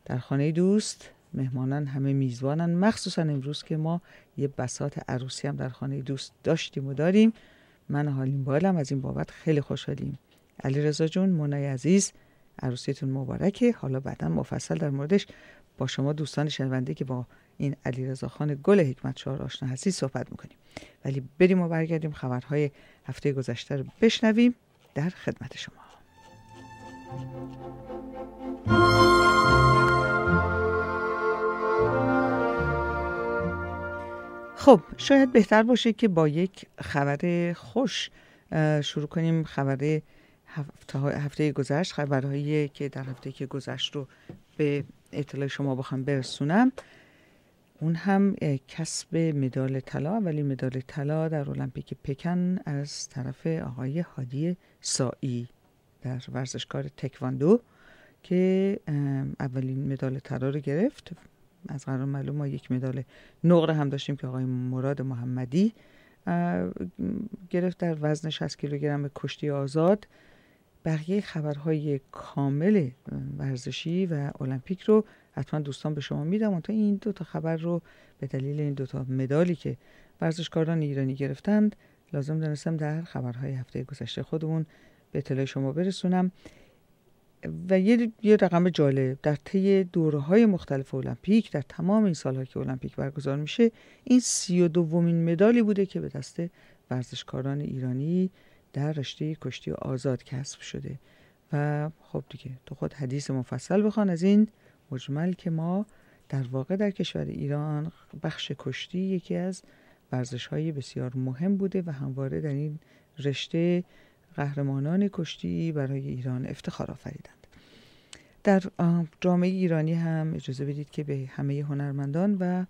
در خانه دوست مهمانان همه میزبانن، مخصوصا امروز که ما یه بساط عروسی هم در خانه دوست داشتیم و داریم. من حالیم بالم، از این بابت خیلی خوشحالیم. علیرضا جون، منای عزیز، عروسیتون مبارکه. حالا بعدا مفصل در موردش با شما دوستان شنونده که با این علیرضا خان گل حکمت شعار آشنا هستید صحبت میکنیم. ولی بریم و برگردیم خبرهای هفته گذشته رو بشنویم. در خدمت شما. خب شاید بهتر باشه که با یک خبر خوش شروع کنیم. خبر هفته گذشت، خبرهایی که در هفته که گذشت رو به اطلاع شما بخوام برسونم. اون هم کسب مدال طلا، ولی مدال طلا در المپیک پکن از طرف آقای هادی سائی در ورزشکار تکواندو که اولین مدال طلا رو گرفت. از قرار معلوم ما یک مدال نقره هم داشتیم که آقای مراد محمدی گرفت در وزن 60 کیلوگرم کشتی آزاد. بقیه خبرهای کامل ورزشی و المپیک رو حتما دوستان به شما میدم. تا این دو تا خبر رو به دلیل این دو تا مدالی که ورزشکاران ایرانی گرفتند لازم دانستم در خبرهای هفته گذشته خودمون به اطلاع شما برسونم. و یه رقم جالب، در طی دوره‌های مختلف المپیک در تمام این سال‌ها که المپیک برگزار میشه، این 32مین مدالی بوده که به دست ورزشکاران ایرانی در رشته کشتی آزاد کسب شده. و خب دیگه تو خود حدیث مفصل بخوان از این مجمل که ما در واقع در کشور ایران بخش کشتی یکی از ورزش‌های بسیار مهم بوده و همواره در این رشته قهرمانان کشتی برای ایران افتخار آفریدند. در جامعه ایرانی هم اجازه بدید که به همه هنرمندان و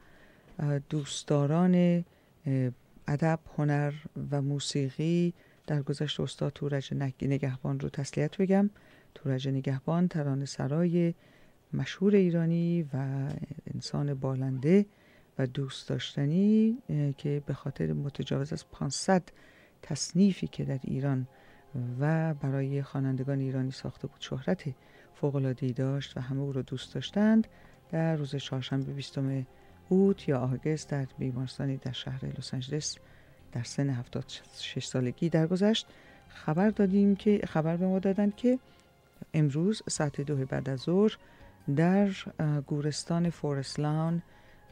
دوستداران ادب، هنر و موسیقی در گذشت استاد تورج نگهبان رو تسلیت بگم. تورج نگهبان ترانه سرای مشهور ایرانی و انسان بالنده و دوست داشتنی که به خاطر متجاوز از 500 تصنیفی که در ایران و برای خوانندگان ایرانی ساخته بود شهرت فوق‌العاده‌ای داشت و همه او را دوست داشتند. در روز چهارشنبه 20 اوت یا آگست در بیمارستانی در شهر لس آنجلس در سن 76 سالگی درگذشت. خبر به ما دادند که امروز ساعت 2 بعد از ظهر در گورستان فورست لان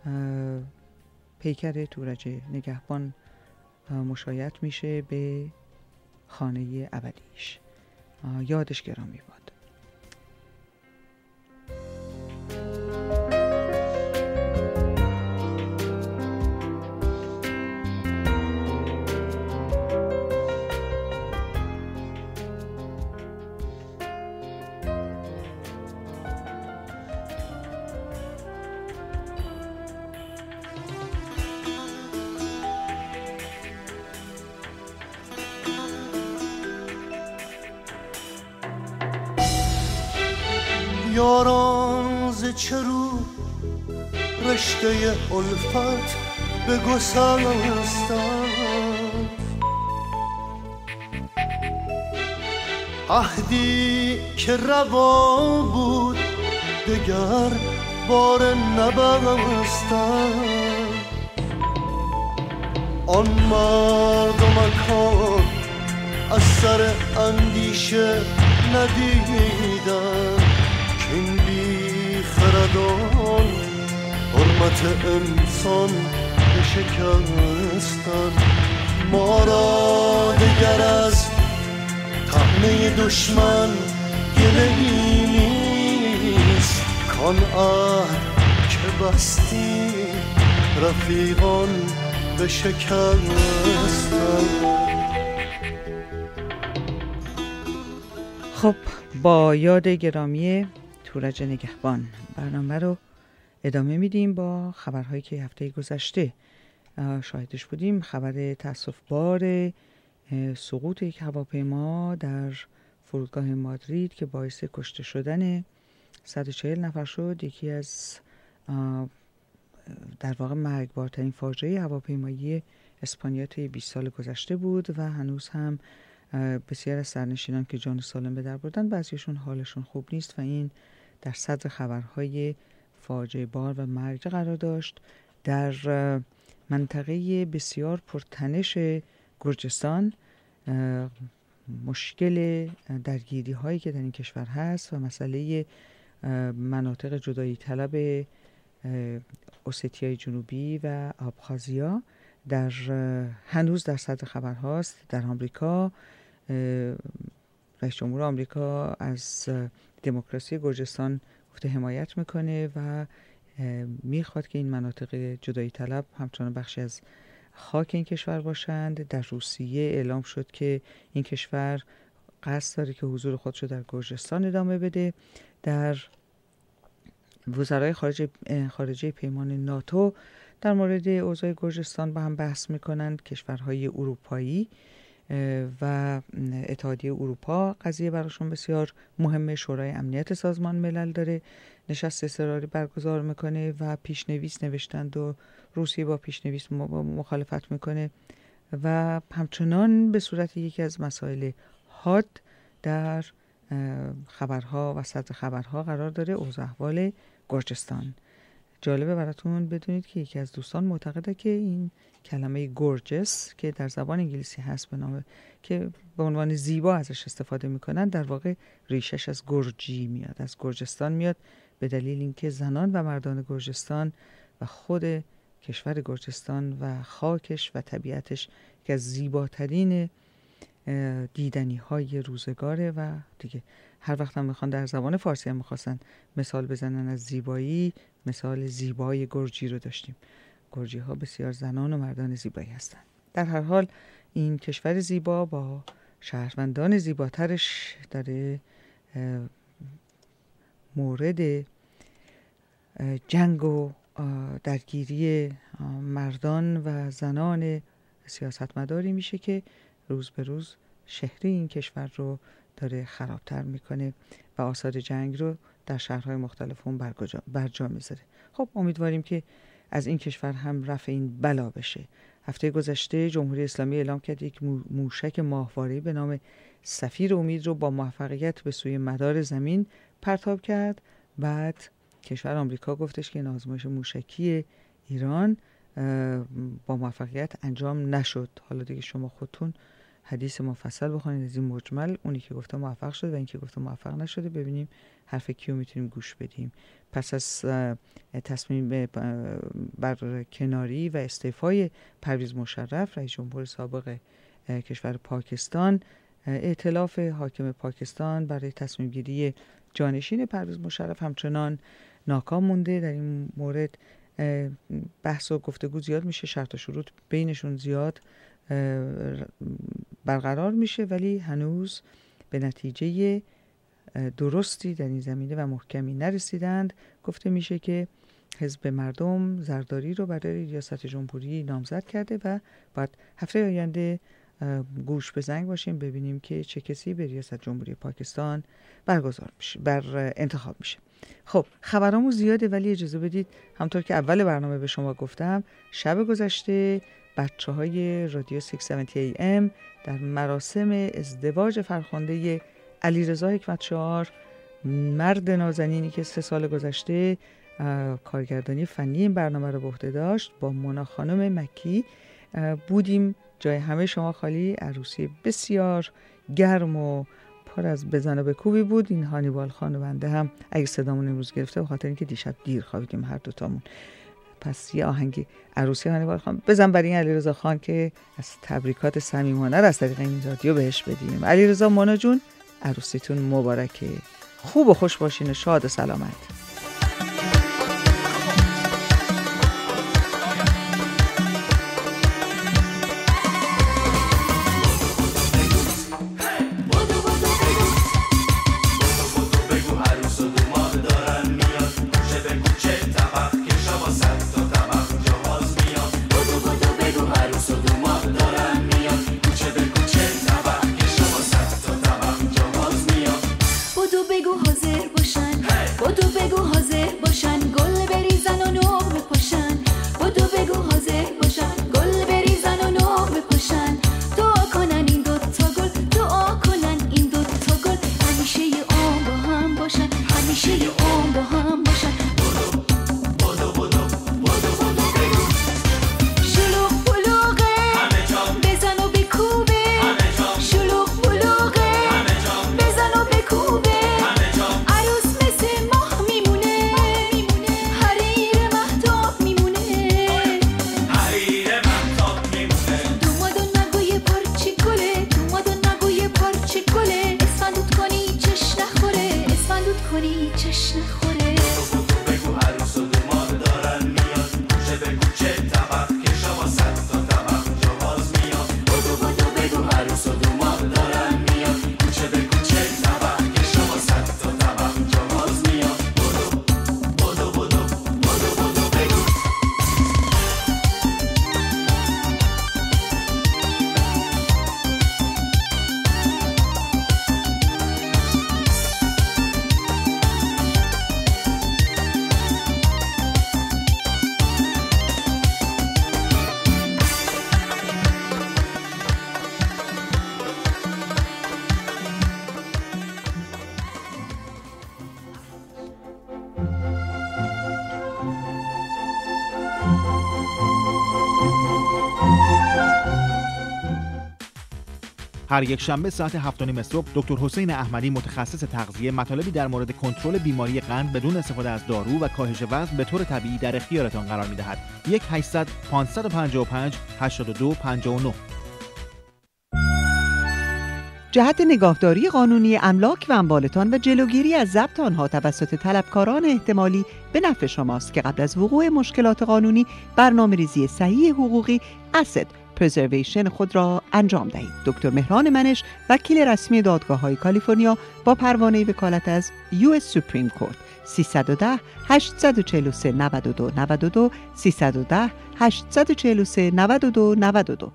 پیکر تورج نگهبان مشایعت میشه به خانه ابدیش. یادش گرامی باد. یاران ز چرو رشته الفت به گسستند، عهدی که روا بود دگر بار نبستند. آن مردمکان از سر اندیشه ندیدند این بی خردان حرمت انسان بشکستن. ما را دگر از طعنه دشمن گله‌ای نیست، کان عهد که بستی رفیقان بشکستن. خب با یاد گرامی تورج نگهبان برنامه رو ادامه میدیم با خبرهایی که هفته گذشته شاهدش بودیم. خبر تأسف‌بار سقوط یک هواپیما در فرودگاه مادرید که باعث کشته شدن 140 نفر شد. یکی از در واقع مرگبارترین فاجعه هواپیمایی اسپانیا طی 20 سال گذشته بود و هنوز هم بسیار از سرنشینان که جان سالم به در بردن بعضیشون حالشون خوب نیست و این در صدر خبرهای فاجعه بار و مرگ قرار داشت. در منطقه بسیار پرتنش گرجستان مشکل درگیری هایی که در این کشور هست و مسئله مناطق جدایی طلب اوستیای جنوبی و آبخازیا هنوز در صدر خبر هاست. در آمریکا رئیس جمهور آمریکا از دموکراسی گرجستان گفته حمایت میکنه و میخواد که این مناطق جدایی طلب همچنان بخشی از خاک این کشور باشند. در روسیه اعلام شد که این کشور قصد داره که حضور خودشو در گرجستان ادامه بده. در وزرای خارجه پیمان ناتو در مورد اوضاع گرجستان با هم بحث میکنند. کشورهای اروپایی و اتحادیه اروپا قضیه براشون بسیار مهمه. شورای امنیت سازمان ملل داره نشست اضطراری برگزار میکنه و پیشنویس نوشتند و روسیه با پیشنویس مخالفت میکنه و همچنان به صورت یکی از مسائل حاد در خبرها و صدر خبرها قرار داره اوضاع احوال گرجستان. جالبه براتون بدونید که یکی از دوستان معتقده که این کلمه گورجس که در زبان انگلیسی هست به نام که به عنوان زیبا ازش استفاده میکنن، در واقع ریشش از گرجی میاد، از گرجستان میاد، به دلیل اینکه زنان و مردان گرجستان و خود کشور گرجستان و خاکش و طبیعتش که از زیباترین دیدنی های روزگاره و دیگه هر وقت هم میخوان در زبان فارسی هم میخواستن مثال بزنن از زیبایی، مثال زیبای گرجی رو داشتیم. گرجی ها بسیار زنان و مردان زیبایی هستن. در هر حال این کشور زیبا با شهروندان زیباترش داره مورد جنگ و درگیری مردان و زنان سیاستمداری میشه که روز به روز شهری این کشور رو داره خرابتر میکنه و آثار جنگ رو در شهرهای مختلف هم برجا میذاره. خب امیدواریم که از این کشور هم رفع این بلا بشه. هفته گذشته جمهوری اسلامی اعلام کرد یک موشک ماهواره‌ای به نام سفیر امید رو با موفقیت به سوی مدار زمین پرتاب کرد. بعد کشور آمریکا گفتش که این آزمایش موشکی ایران با موفقیت انجام نشد. حالا دیگه شما خودتون حدیث مفصل بخونید از این مجمل، اونی که گفته موفق شد و این که گفته موفق نشده، ببینیم حرف کیو میتونیم گوش بدیم. پس از تصمیم بر کناری و استعفای پرویز مشرف رئیس جمهور سابق کشور پاکستان، ائتلاف حاکم پاکستان برای تصمیم گیری جانشین پرویز مشرف همچنان ناکام مونده. در این مورد بحث و گفتگو زیاد میشه، شرط و شروط بینشون زیاد برقرار میشه، ولی هنوز به نتیجه درستی در این زمینه و محکمی نرسیدند. گفته میشه که حزب مردم زرداری رو برای ریاست جمهوری نامزد کرده و بعد هفته آینده گوش به زنگ باشیم ببینیم که چه کسی به ریاست جمهوری پاکستان برگزار میشه، انتخاب میشه. خب خبرامون زیاده، ولی اجازه بدید همطور که اول برنامه به شما گفتم، شب گذشته بچه‌های رادیو 670 AM در مراسم ازدواج فرخنده علیرضا حکمتشعار، مرد نازنینی که 3 سال گذشته کارگردانی فنی این برنامه رو به عهده داشت، با مونا خانم مکی بودیم. جای همه شما خالی، عروسی بسیار گرم و پر از بزن و بکوبی بود. این هانیبال خان و بنده هم اگه صدامون امروز گرفته به خاطر اینکه دیشب دیر خوابیدیم هر دوتامون. پس یه آهنگی عروسی هانیبال خان بزن برای این علیرضا خان که از تبریکات صمیمانه از طریق این رادیو بهش بدیم. علیرضا، مونا جون، عروسیتون مبارکه. خوب و خوش باشین، شاد و سلامت. بدو بگو هر یک شنبه ساعت 7:30 صبح دکتر حسین احمدی متخصص تغذیه مطالبی در مورد کنترل بیماری قند بدون استفاده از دارو و کاهش وزن به طور طبیعی در اختیارتان قرار می‌دهد. 1-800-555-8259. جهت نگاهداری قانونی املاک و اموالتان و جلوگیری از ضبط آنها توسط طلبکاران احتمالی به نفع شماست که قبل از وقوع مشکلات قانونی برنامه‌ریزی صحیح حقوقی Asset Preservation خود را انجام دهید. دکتر مهران منش، وکیل رسمی دادگاه‌های کالیفرنیا با پروانه وکالت از US Supreme Court. 310-843-9292 310-843-9292.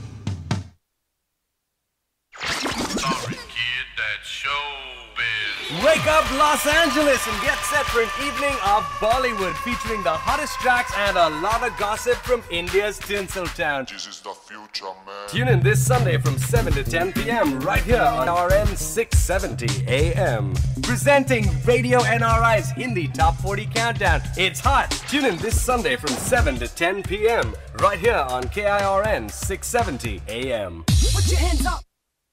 Wake up Los Angeles and get set for an evening of Bollywood featuring the hottest tracks and a lot of gossip from India's Tinseltown. This is the future, man. Tune in this Sunday from 7 to 10 p.m. right here on RN 670 AM. Presenting Radio NRI's Hindi Top 40 Countdown. It's hot. Tune in this Sunday from 7 to 10 p.m. right here on KIRN 670 AM. Put your hands up.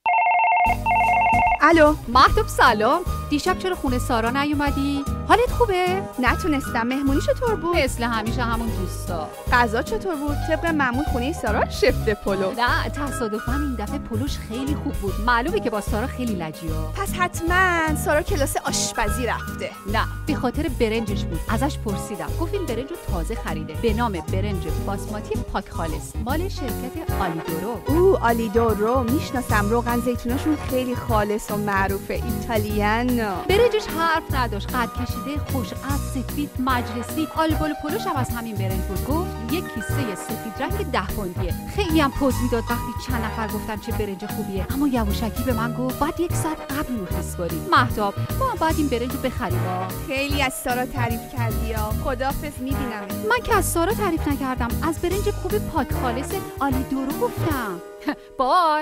الو مهتاب سلام. دیشب چرا خونه سارا نیومدی؟ حالت خوبه؟ نتونستم. مهمونی چطور بود؟ مثل همیشه همون دوستا. غذا چطور بود؟ طبق معمول خونه سارا شفت پلو. نه تصادفاً این دفعه پلوش خیلی خوب بود. معلومه که با سارا خیلی لجیه. پس حتما سارا کلاس آشپزی رفته. نه به خاطر برنجش بود. ازش پرسیدم. گفت این برنجو تازه خریده به نام برنج باسماتی پاک خالص مال شرکت آلیدورو. آلیدورو میشناسم. روغن زیتوناشون خیلی خالص و معروفه. ایتالیانو. برنجش حرف نداشت. قد کشیده، خوش قد، سفید، مجلسی. آلبال پلوش هم از همین برنج بود. گفت یک کیسه سفید رنگ 10 پوندیه. خیلی هم پوز میداد وقتی چند نفر گفتن چه برنج خوبیه. اما یواشکی به من گفت بعد 1 ساعت قبل میخواست کنی. مهتاب ما بعد این برنج رو بخریم. خیلی از سارا تعریف کردی. خداحافظ میبینم. من که از سارا تعریف نکردم. از برنج خوب پاک خالص آلیدورو گفتم. بای.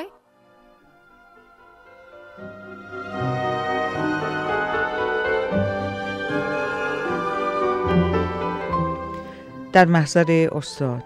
در محضر استاد.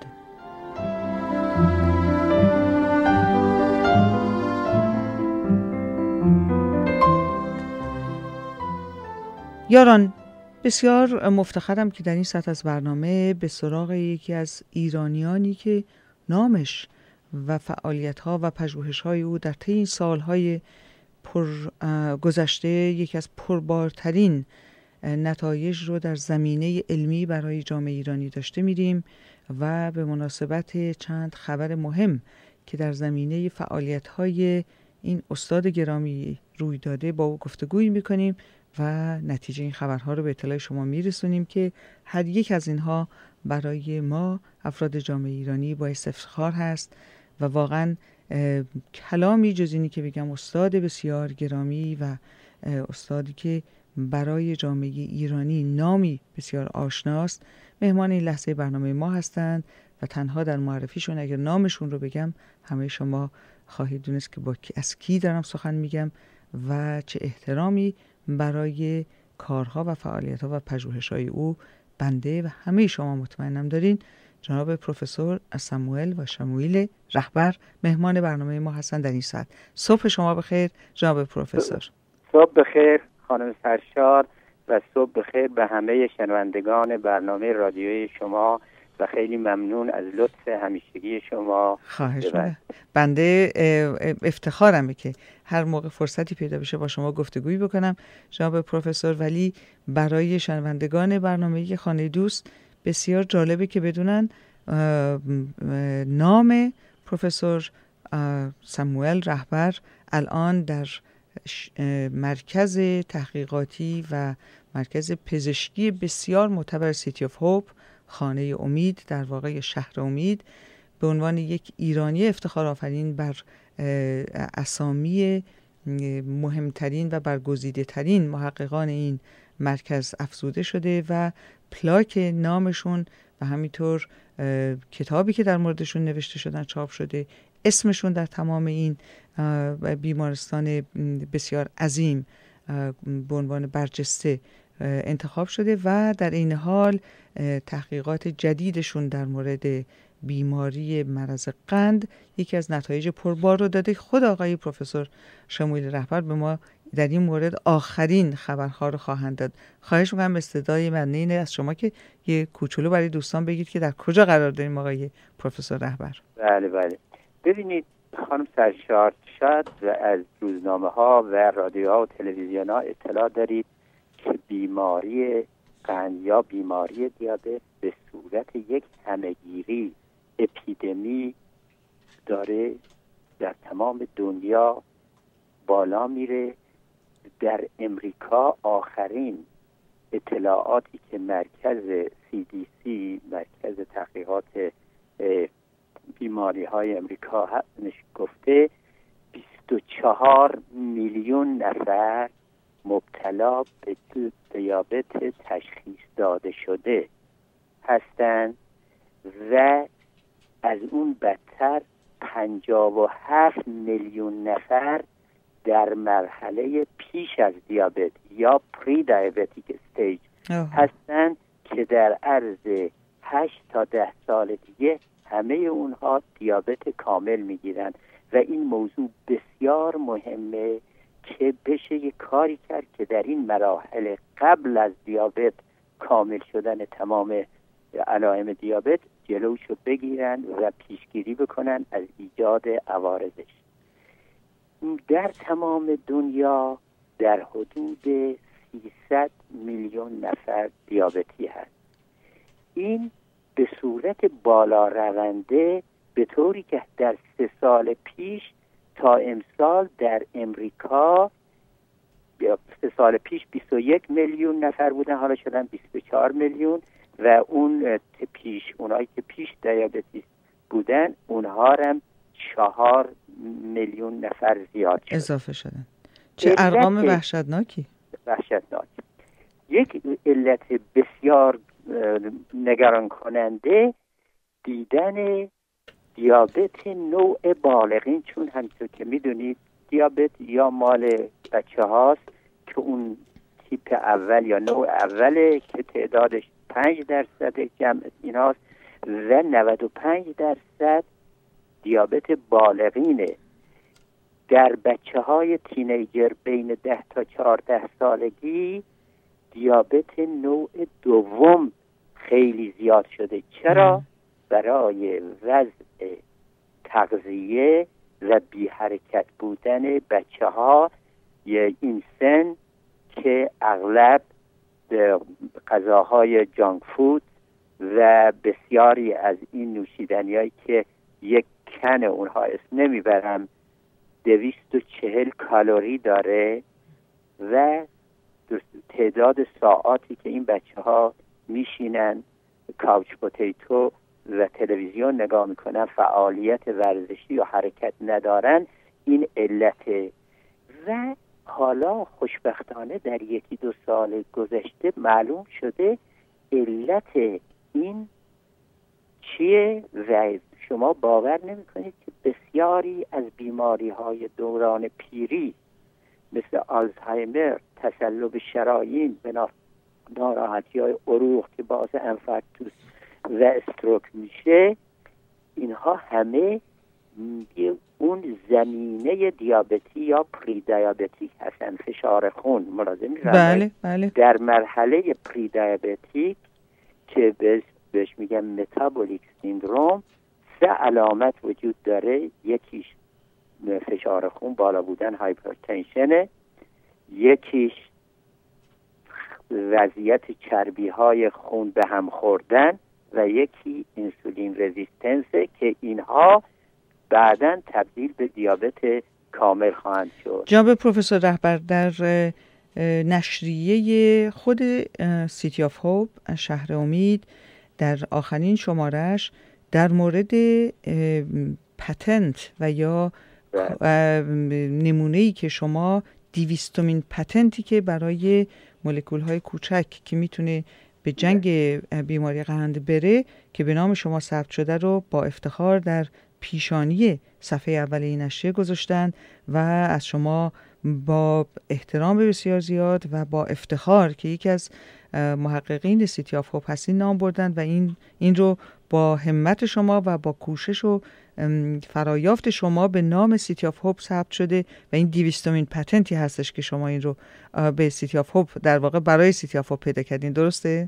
یاران بسیار مفتخرم که در این سطح از برنامه به سراغ یکی از ایرانیانی که نامش و فعالیت‌ها و پژوهش‌های او در طی این سال‌های گذشته یکی از پربارترین نتایج رو در زمینه علمی برای جامعه ایرانی داشته میریم و به مناسبت چند خبر مهم که در زمینه فعالیت‌های این استاد گرامی روی داده با او گفتگویی میکنیم و نتیجه این خبرها رو به اطلاع شما میرسونیم که هر یک از اینها برای ما افراد جامعه ایرانی باعث افتخار هست و واقعا کلامی جز اینی که بگم استاد بسیار گرامی و استادی که برای جامعه ایرانی نامی بسیار آشناست مهمان این لحظه برنامه ما هستند و تنها در معرفیشون اگر نامشون رو بگم همه شما خواهید دونست که از کی دارم سخن میگم و چه احترامی برای کارها و فعالیت‌ها و پژوهش‌های او بنده و همه شما مطمئنم دارین. جناب پروفسور ساموئل و شموئیل رهبر مهمان برنامه ما هستند در این ساعت. صبح شما بخیر جناب پروفسور. صبح بخیر خانم سرشار و صبح بخیر به همه شنوندگان برنامه رادیویی شما و خیلی ممنون از لطف همیشگی شما. خواهش می‌کنم. بنده افتخارمه که هر موقع فرصتی پیدا بشه با شما گفتگویی بکنم جناب پروفسور، ولی برای شنوندگان برنامه خانه دوست بسیار جالبه که بدونن نام پروفسور ساموئل رهبر الان در مرکز تحقیقاتی و مرکز پزشکی بسیار معتبر سیتی آف هوپ، خانه امید، در واقع شهر امید، به عنوان یک ایرانی افتخار آفرین بر اسامی مهمترین و برگزیده ترین محققان این مرکز افزوده شده و پلاک نامشون و همینطور کتابی که در موردشون نوشته شدن چاپ شده، اسمشون در تمام این بیمارستان بسیار عظیم به عنوان برجسته انتخاب شده و در این حال تحقیقات جدیدشون در مورد بیماری مرض قند یکی از نتایج پربار رو داده. خود آقای پروفسور شموئیل رهبر به ما در این مورد آخرین خبرها رو خواهند داد. خواهش می‌کنم به صدای من اینه از شما که یه کوچولو برای دوستان بگید که در کجا قرار داریم آقای پروفسور رهبر. بله ببینید خانم سرشار، شاید از روزنامه‌ها و رادیوها و تلویزیون‌ها اطلاع دارید که بیماری قند یا بیماری دیابت به صورت یک همهگیری اپیدمی داره در تمام دنیا بالا میره. در امریکا آخرین اطلاعاتی که مرکز CDC مرکز تحقیقات بیماری های امریکا گفته 24 میلیون نفر مبتلا به دیابت تشخیص داده شده هستند و از اون بدتر 57 میلیون نفر در مرحله پیش از دیابت یا پری دیابتیک استیج هستند که در عرض 8 تا 10 سال دیگه همه اونها دیابت کامل میگیرن و این موضوع بسیار مهمه که بشه یک کاری کرد که در این مراحل قبل از دیابت کامل شدن تمام علائم دیابت جلوشو بگیرن و پیشگیری بکنن از ایجاد عوارضش. در تمام دنیا در حدود 300 میلیون نفر دیابتی هست. این به صورت بالا رونده به طوری که در 3 سال پیش تا امسال در امریکا 3 سال پیش 21 میلیون نفر بودن، حالا شدن 24 میلیون و اونایی که پیش دیابتی بودن اونها هم 4 میلیون نفر زیاد شد، اضافه شدن. چه ارقام وحشتناکی. یک علت بسیار نگران کننده دیدن دیابت نوع بالغین، چون همونطور که میدونید دیابت یا مال بچه هاست که اون تیپ اول یا نوع اوله که تعدادش 5% جمع ایناست و 95% دیابت بالغینه. در بچه های تینیجر بین 10 تا 14 سالگی دیابت نوع دوم خیلی زیاد شده. چرا؟ برای وضع تغذیه و بی حرکت بودن بچه ها این سن که اغلب غذاهای جانک فود و بسیاری از این نوشیدنیایی که یک کن اونها اسم نمیبرم 240 کالری داره و تعداد ساعاتی که این بچه ها میشینن کاوچ پوتیتو و تلویزیون نگاه میکنن، فعالیت ورزشی و حرکت ندارن، این علته. و حالا خوشبختانه در 1-2 سال گذشته معلوم شده علت این چیه و شما باور نمیکنید که بسیاری از بیماری های دوران پیری مثل آلزایمر، تصلب شرایین، ناراحتی های عروق که باعث انفارکتوس و استروک میشه، اینها همه اون زمینه دیابتی یا پری دیابتیک هستن. فشار خون ملاحظه می‌فرمایید؟ بله. در مرحله پری دیابتیک که بهش میگن متابولیک سیندروم 3 علامت وجود داره. یکیش فشار خون بالا بودن، هایپرتنشنه، یکیش وضعیت چربی های خون به هم خوردن و یکی انسولین رزیستنسه که اینها بعداً تبدیل به دیابت کامل خواهند شد. جناب پروفسور رهبر، در نشریه خود سیتی آف هوپ شهر امید در آخرین شمارش در مورد پتنت و یا نمونه‌ای که شما 200مین پتنتی که برای مولکول‌های کوچک که میتونه به جنگ بیماری قند بره که به نام شما ثبت شده رو با افتخار در پیشانی صفحه اول این نشریه گذاشتن و از شما با احترام بسیار زیاد و با افتخار که یکی از محققین سیتی آف هوپ هستین نام بردن و این رو با همت شما و با کوشش و فرایافت شما به نام سیتی آف هوپ ثبت شده و این 200مین پتنتی هستش که شما این رو به سیتی آف هوپ در واقع برای سیتی آف هوپ پیدا کردین، درسته؟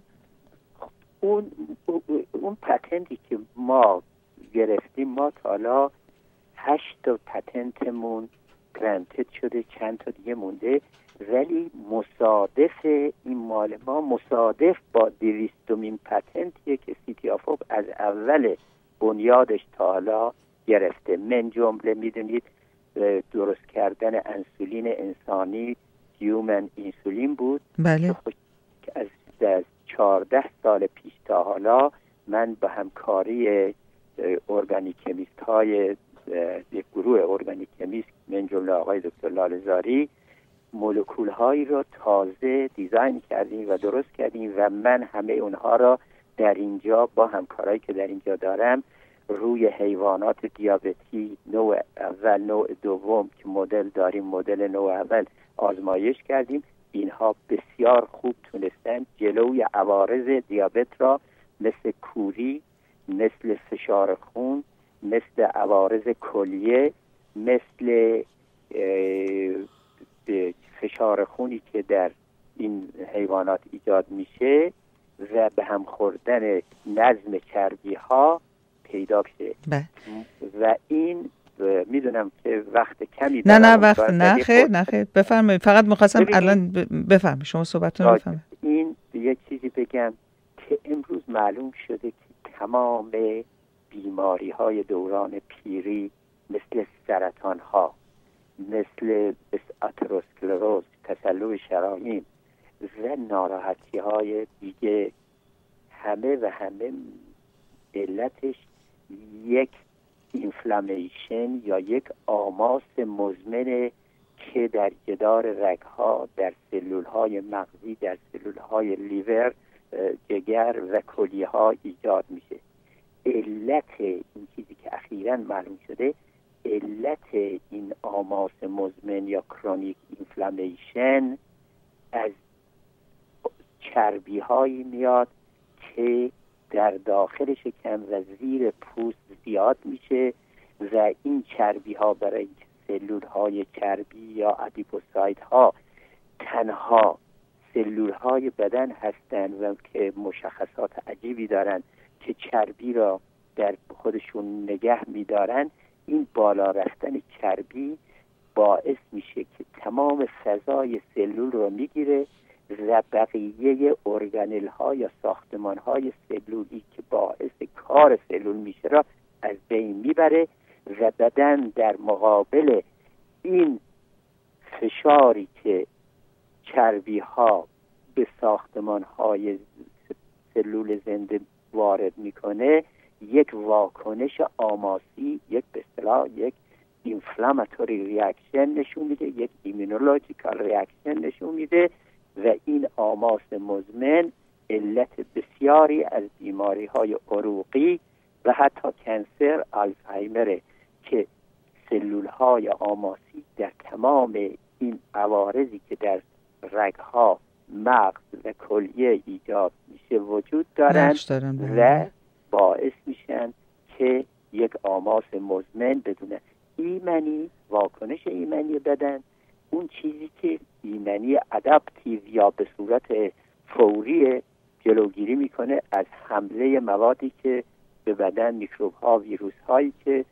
اون پتنتی که ما گرفتیم، ما تا حالا 8 تا پتنتمون گرانتد شده، چند تا دیگه مونده، ولی مصادف این مال ما مصادف با 200مین پتنتیه که سیتی آف هوپ از اول بنیادش تا حالا گرفته. من جمله میدونید درست کردن انسولین انسانی، هیومن انسولین بود. بله. که از 14 سال پیش تا حالا من با همکاری ارگانیکمیست های یک گروه ارگانیکمیست من جمله آقای دکتر لاله‌زاری مولکول هایی رو تازه دیزاین کردیم و درست کردیم و من همه اونها را در اینجا با همکارایی که در اینجا دارم روی حیوانات دیابتی نوع اول، نوع دوم که مدل داریم، مدل نوع اول آزمایش کردیم. اینها بسیار خوب تونستن جلوی عوارض دیابت را مثل کوری، مثل فشار خون، مثل عوارض کلیه، مثل فشار خونی که در این حیوانات ایجاد میشه و به هم خوردن نظم چربی ها پیدا بشه. و این میدونم که وقت کمی نه وقت نه خیر بفرمایید. فقط می‌خواستم الان بفرمایید، شما صحبتتون بفرمایید. این یک چیزی بگم که امروز معلوم شده که تمام بیماری‌های دوران پیری مثل سرطان ها، مثل اتروسکلروز، تسلل شرايين و ناراحتی‌های دیگه همه علتش یک اینفلامیشن یا یک آماس مزمن که در جدار رگ‌ها، در سلول‌های مغزی، در سلول‌های لیور، جگر و کلیه‌ها ایجاد میشه. علت این چیزی که اخیراً معلوم شده، علت این آماس مزمن یا کرونیک اینفلامیشن از چربی‌هایی میاد که در داخل شکم و زیر پوست زیاد میشه و این چربی ها برای سلول های چربی یا ادیپوسایت ها تنها سلول های بدن هستند و که مشخصات عجیبی دارن که چربی را در خودشون نگه میدارن. این بالا رفتن چربی باعث میشه که تمام فضای سلول رو میگیره و بقیه ارگانل ها یا ساختمان های سلولی که باعث کار سلول میشه را از بین میبره و بدن در مقابل این فشاری که چربی ها به ساختمان های سلول زنده وارد میکنه یک واکنش آماسی، یک به اصطلاح یک اینفلاماتوری ریاکشن نشون میده، یک ایمونولوژیکال ریاکشن نشون میده و این آماس مزمن علت بسیاری از بیماری های عروقی و حتی کنسر آلزایمر که سلول های آماسی در تمام این عوارضی که در رگها، مغز و کلیه ایجاد میشه وجود دارن و باعث میشن که یک آماس مزمن بدون ایمنی، واکنش ایمنی بدن، اون چیزی که ایمنی ادپتیو یا به صورت فوری جلوگیری میکنه از حمله موادی که به بدن، میکروب ها، ویروس هایی که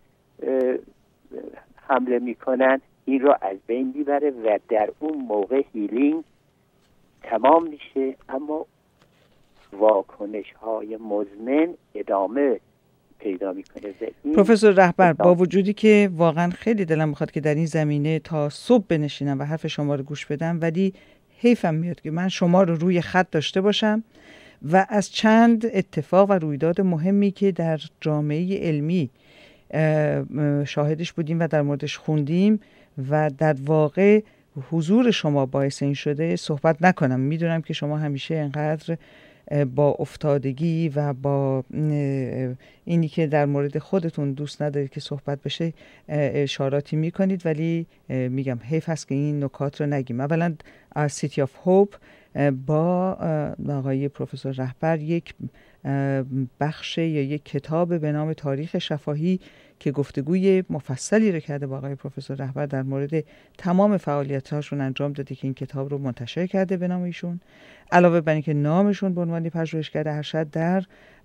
حمله میکنن، این رو از بین میبره و در اون موقع هیلینگ تمام میشه. اما واکنش های مزمن ادامه پیدا میکنه. پروفسور رهبر، با وجودی که واقعا خیلی دلم میخواد که در این زمینه تا صبح بنشینم و حرف شما رو گوش بدم، ولی حیفم میاد که من شما رو روی خط داشته باشم و از چند اتفاق و رویداد مهمی که در جامعه علمی شاهدش بودیم و در موردش خوندیم و در واقع حضور شما باعث این شده صحبت نکنم. میدونم که شما همیشه انقدر با افتادگی و با اینی که در مورد خودتون دوست ندارید که صحبت بشه اشاراتی میکنید، ولی میگم حیف هست که این نکات رو نگیم. اولا سیتی آف هوپ با آقای پروفسور رهبر یک بخش یا یک کتاب به نام تاریخ شفاهی که گفتگوی مفصلی رو کرده با آقای پروفسور رهبر در مورد تمام فعالیت‌هاشون انجام داده که این کتاب رو منتشر کرده به نام ایشون. علاوه بر اینکه نامشون به عنوان پژوهشگر ارشد در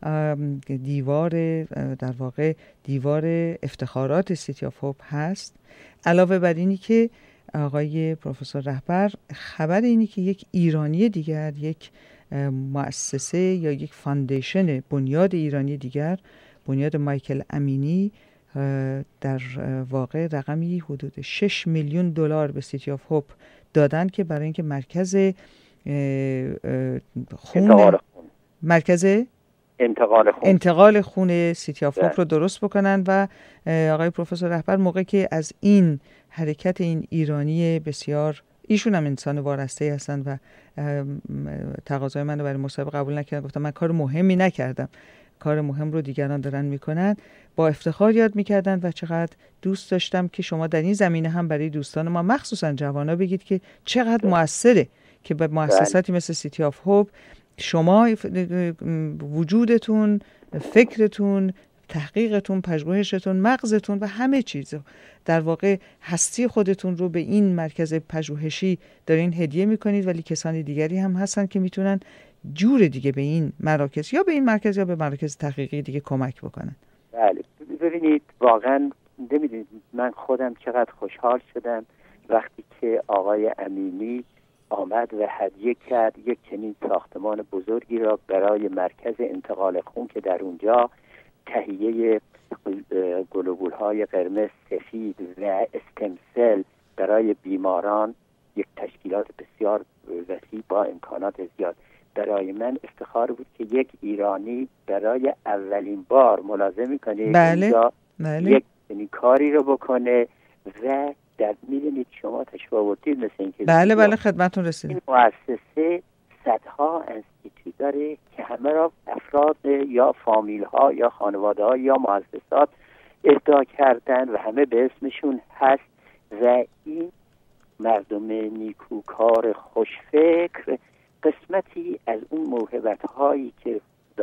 دیوار افتخارات سیتی آف هوپ هست، علاوه بر اینی که آقای پروفسور رهبر خبر اینی که یک ایرانی دیگر، یک مؤسسه یا یک فاندیشن، بنیاد ایرانی دیگر، بنیاد مایکل امینی، در واقع رقمی حدود 6 میلیون دلار به سیتی آف هوپ دادن که برای اینکه مرکز انتقال خون سیتی آف هوپ رو درست بکنن. و آقای پروفسور رهبر موقعی که از این حرکت این ایرانی بسیار، ایشون هم انسان وارسته هستن و تقاضای من رو برای مصاحبه قبول نکردن، گفتم من کار مهمی نکردم، کار مهم رو دیگران دارن میکنن، با افتخار یاد میکردن و چقدر دوست داشتم که شما در این زمینه هم برای دوستان ما مخصوصا جوانا بگید که چقدر موثره که به مؤسساتی مثل سیتی آف هوپ شما وجودتون، فکرتون، تحقیقتون، پژوهشتون، مغزتون و همه چیز در واقع هستی خودتون رو به این مرکز پژوهشی دارین هدیه میکنید، ولی کسانی دیگری هم هستن که میتونن جور دیگه به این مراکز یا به این مرکز یا به مراکز تحقیقی دیگه کمک بکنن. بله ببینید واقعا نمیدونید من خودم چقدر خوشحال شدم وقتی که آقای امینی آمد و هدیه کرد یک چنین ساختمان بزرگی را برای مرکز انتقال خون که در اونجا تهیه گلوبول‌های قرمز سفید و استمسل برای بیماران، یک تشکیلات بسیار وسیع با امکانات زیاد. برای من افتخار بود که یک ایرانی برای اولین بار ملاحظه می‌کنه بله. یک چنین کاری رو بکنه و در می‌دونید شما تشریف آوردید مثل اینکه بله خدمتتون رسیدیم. این مؤسسه صدها انستیتوت داره که همه را افراد یا فامیل ها یا خانواده ها یا مؤسسات اهدا کردن و همه به اسمشون هست و این مردم نیکوکار خوشفکر قسمتی از اون موهبت هایی که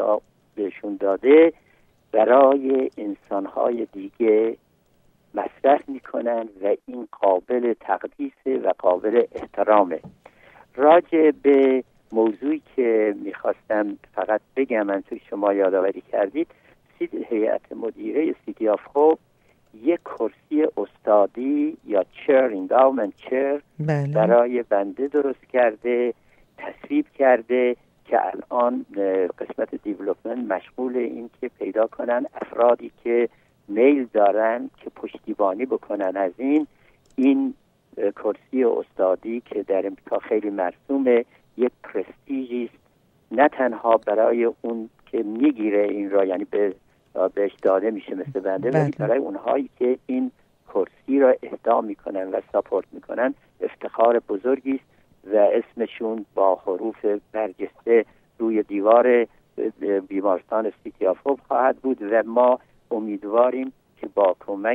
بهشون داده برای انسان های دیگه مصرف میکنن و این قابل تقدیسه و قابل احترامه. راجع به موضوعی که میخواستم فقط بگم، منطور شما یادآوری کردید، هیئت مدیره سیتی آف هوپ یک کرسی استادی یا چیر، انداومنت چیر برای بنده درست کرده، تصویب کرده که الان قسمت دیولپمنت مشغول این که پیدا کنن افرادی که میل دارن که پشتیبانی بکنن از این کرسی استادی که در امریکا خیلی مرسومه، یک پرستیجی است نه تنها برای اون که میگیره این را، یعنی بهش داده میشه مثل بنده، ولی برای اونهایی که این کرسی را اهدا میکنن و ساپورت میکنن افتخار بزرگی است و اسمشون با حروف برجسته روی دیوار بیمارستان سیتی آف هوپ خواهد بود و ما امیدواریم که با کمک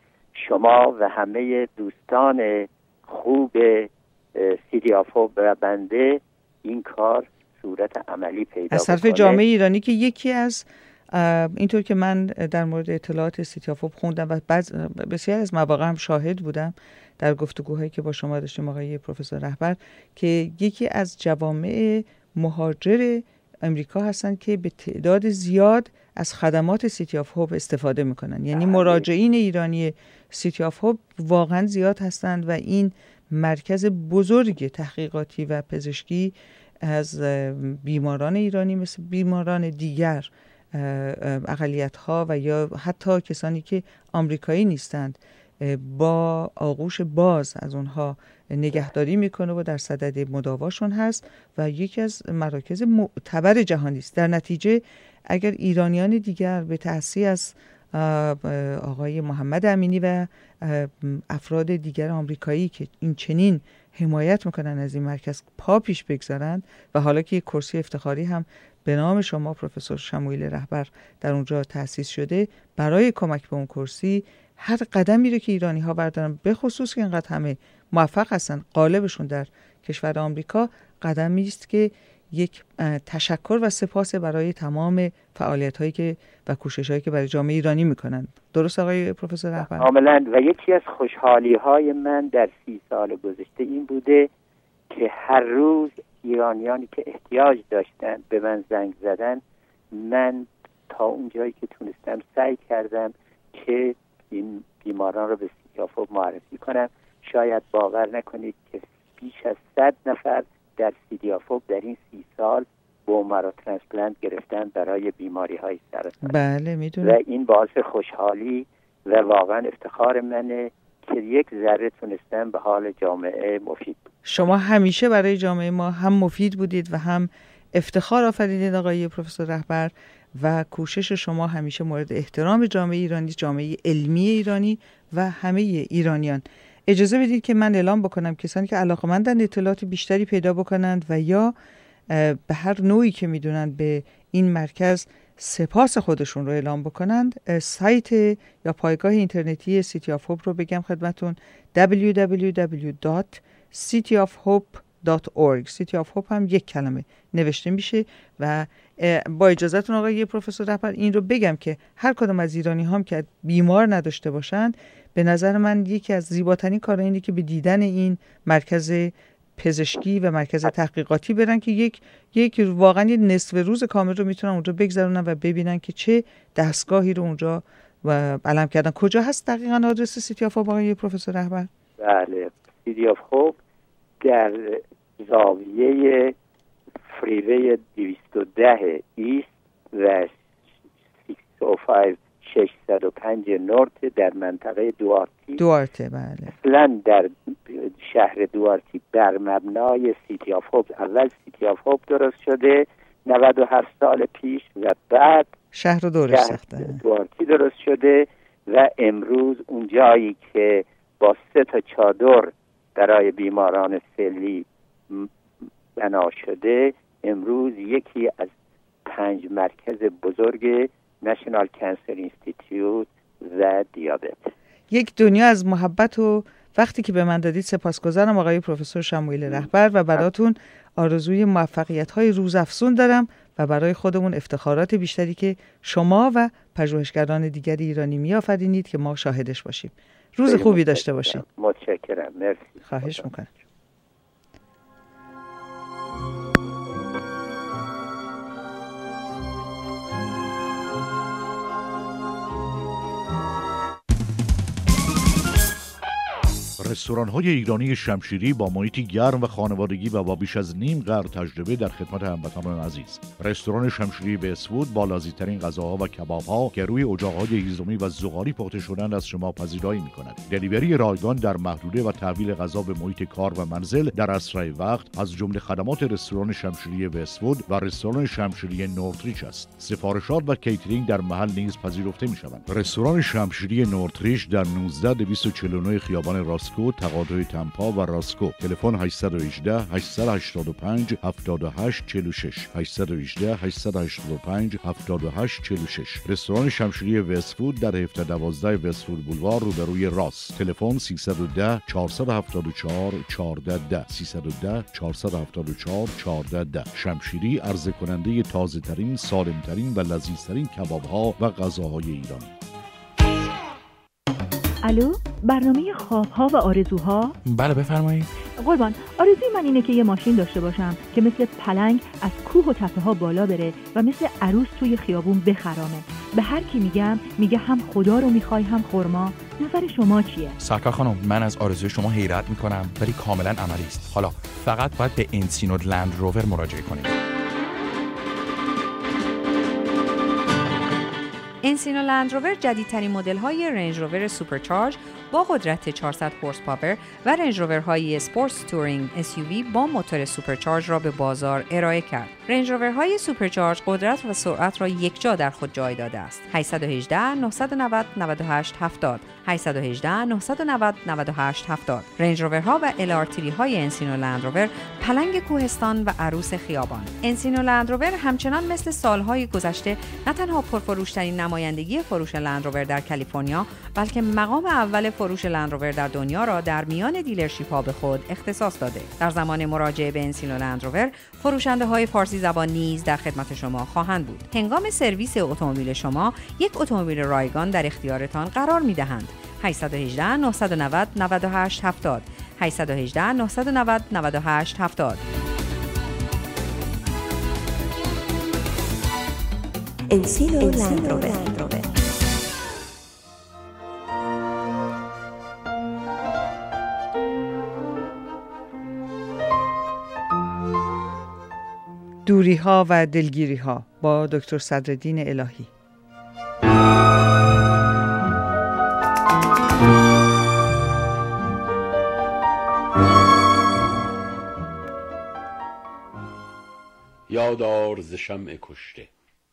شما و همه دوستان خوب سیتی آف هوپ و بنده این کار صورت عملی پیدا کنه. از طرف جامعه ایرانی که یکی از اینطور که من در مورد اطلاعات سیتی آف هوپ خوندم و بسیار از مواقع هم شاهد بودم در گفتگوهایی که با شما داشتیم آقای پروفسور رهبر، که یکی از جوامع مهاجر امریکا هستن که به تعداد زیاد از خدمات سیتی آف هوپ استفاده میکنن. یعنی مراجعین ایرانی سیتی آف هوپ واقعا زیاد هستند و این مرکز بزرگ تحقیقاتی و پزشکی از بیماران ایرانی مثل بیماران دیگر، اقلیت‌ها و یا حتی کسانی که آمریکایی نیستند با آغوش باز از اونها نگهداری میکنه و در صدد مداواشون هست و یکی از مراکز معتبر جهانی است. در نتیجه اگر ایرانیان دیگر به تأسیس از آقای محمد امینی و افراد دیگر آمریکایی که این چنین حمایت میکنن از این مرکز پا پیش بگذارند و حالا که یک کرسی افتخاری هم به نام شما پروفسور شموئیل رهبر در اونجا تأسیس شده، برای کمک به اون کرسی هر قدمی رو که ایرانی ها بردارن، به خصوص که اینقدر همه موفق هستن، غالبشون در کشور آمریکا قدمی است که یک تشکر و سپاس برای تمام فعالیت‌هایی که و کوشش‌هایی که برای جامعه ایرانی می‌کنند. درست آقای پروفسور رهبر؟ کاملاً. و یکی از خوشحالی‌های من در 30 سال گذشته این بوده که هر روز ایرانیانی که احتیاج داشتن به من زنگ زدن، من تا اون جایی که تونستم سعی کردم که این بیماران رو به سیتیافوب معرفی کنم. شاید باور نکنید که بیش از 100 نفر در سیتیافوب در این 30 سال بون مارو ترانسپلنت گرفتن برای بیماری‌های سرطان. بله میدونم. و این باعث خوشحالی و واقعا افتخار منه که یک ذره تونستم به حال جامعه مفید بود. شما همیشه برای جامعه ما هم مفید بودید و هم افتخار آفریدید آقای پروفسور رهبر و کوشش شما همیشه مورد احترام جامعه ایرانی، جامعه علمی ایرانی و همه ایرانیان. اجازه بدید که من اعلام بکنم کسانی که علاقه‌مندن اطلاعات بیشتری پیدا بکنند و یا به هر نوعی که میدونن به این مرکز سپاس خودشون رو اعلام بکنند، سایت یا پایگاه اینترنتی سیتیافوب رو بگم خدمتون www.cityofhope.org. City of Hope هم یک کلمه نوشته میشه و با اجازهتون آقای پروفسور رهبر این رو بگم که هر کدام از ایرانی هم که بیمار نداشته باشند، به نظر من یکی از زیباترین کارها اینه که به دیدن این مرکز پزشکی و مرکز تحقیقاتی برن که یک واقعا نصف روز کامل رو میتونن اونجا بگذرونن و ببینن که چه دستگاهی رو اونجا علم کردن. کجا هست دقیقاً آدرس سیتیافوب آقای پروفسور رهبر؟ بله، سیتیافوب در زاویه فریوی 210 ایست و 605 نورت در منطقه دوارتی. بله. اصلا در شهر دوارتی بر مبنای سیتیافوب، اول سیتیافوب درست شده 97 سال پیش و بعد شهر دوارتی درست شده و امروز اون جایی که با 3 چادر برای بیماران سلی بنا شده، امروز یکی از 5 مرکز بزرگ نشنال کانسر اینستیتیوت و دیابت. یک دنیا از محبت و وقتی که به من دادید سپاسگزارم آقای پروفسور شموئیل رهبر و براتون آرزوی موفقیت‌های روزافزون دارم و برای خودمون افتخارات بیشتری که شما و پژوهشگران دیگری ایرانی می‌آفرینید که ما شاهدش باشیم. روز خوبی داشته باشید. متشکرم. مرسی. خواهش می‌کنم. رستوران‌های ایرانی شمشیری با محیطی گرم و خانوادگی و با بیش از نیم قرن تجربه در خدمت هموطنان عزیز. رستوران شمشیری به اسفود با لذیذترین غذاها و کباب‌ها که روی اجاق‌های هیزمی و زغالی پخته شده‌اند از شما پذیرایی می‌کند. دلیوری رایگان در محدوده و تحویل غذا به محیط کار و منزل در اسرع وقت از جمله خدمات رستوران شمشیری به اسفود و رستوران شمشیری نورتریچ است. سفارشات و کیترینگ در محل نیز پذیرفته می‌شوند. رستوران شمشیری نورتریچ در 19249 خیابان راسکو تقاطع تمپا و راسکو. تلفن 818 885 7846 818 885 7846. رستوران شمشیری وستفود در 1712 وستفود بولوار روبروی راست. تلفن 310 474 1410 310 474 1410. شمشیری عرضه کننده تازه ترین، سالم ترین و لذیذ ترین کباب ها و غذاهای ایرانی. الو، برنامه خواب‌ها و آرزوها؟ بله بفرمایید. قربان، آرزوی من اینه که یه ماشین داشته باشم که مثل پلنگ از کوه و تپه‌ها بالا بره و مثل عروس توی خیابون بخرامه. به هر کی میگم میگه هم خدا رو میخوای هم خرما. نظر شما چیه؟ سرکار خانم، من از آرزوی شما حیرت میکنم ولی کاملا عملی است. حالا فقط باید به انسینو لند روور مراجعه کنید. انسینو لند روور جدیدترین مدل‌های رنج روور سوپرچارج با قدرت 400 هورس پاور و رنج روورهای اسپورتس تورینگ SUV با موتور سوپرچارج را به بازار ارائه کرد. رنج روورهای سوپرچارج قدرت و سرعت را یکجا در خود جای داده است. 818 990 98 70 818 990 9870. رنج روورها و LR3 های انسینو لندروور پلنگ کوهستان و عروس خیابان. انسینو لندروور همچنان مثل سالهای گذشته نه تنها پرفروشترین نمایندگی فروش لندروور در کالیفرنیا، بلکه مقام اول فروش لندروور در دنیا را در میان دیلرشیپ ها به خود اختصاص داده. در زمان مراجعه به انسینو لندروور، فروشنده های فارسی زبان نیز در خدمت شما خواهند بود. هنگام سرویس اتومبیل شما، یک اتومبیل رایگان در اختیارتان قرار می‌دهند. 818 990 98 70 818 990 98 70. انسینو لندروور. دوری ها و دلگیری ها با دکتر صدرالدین الهی. یادار ز شمع کشته.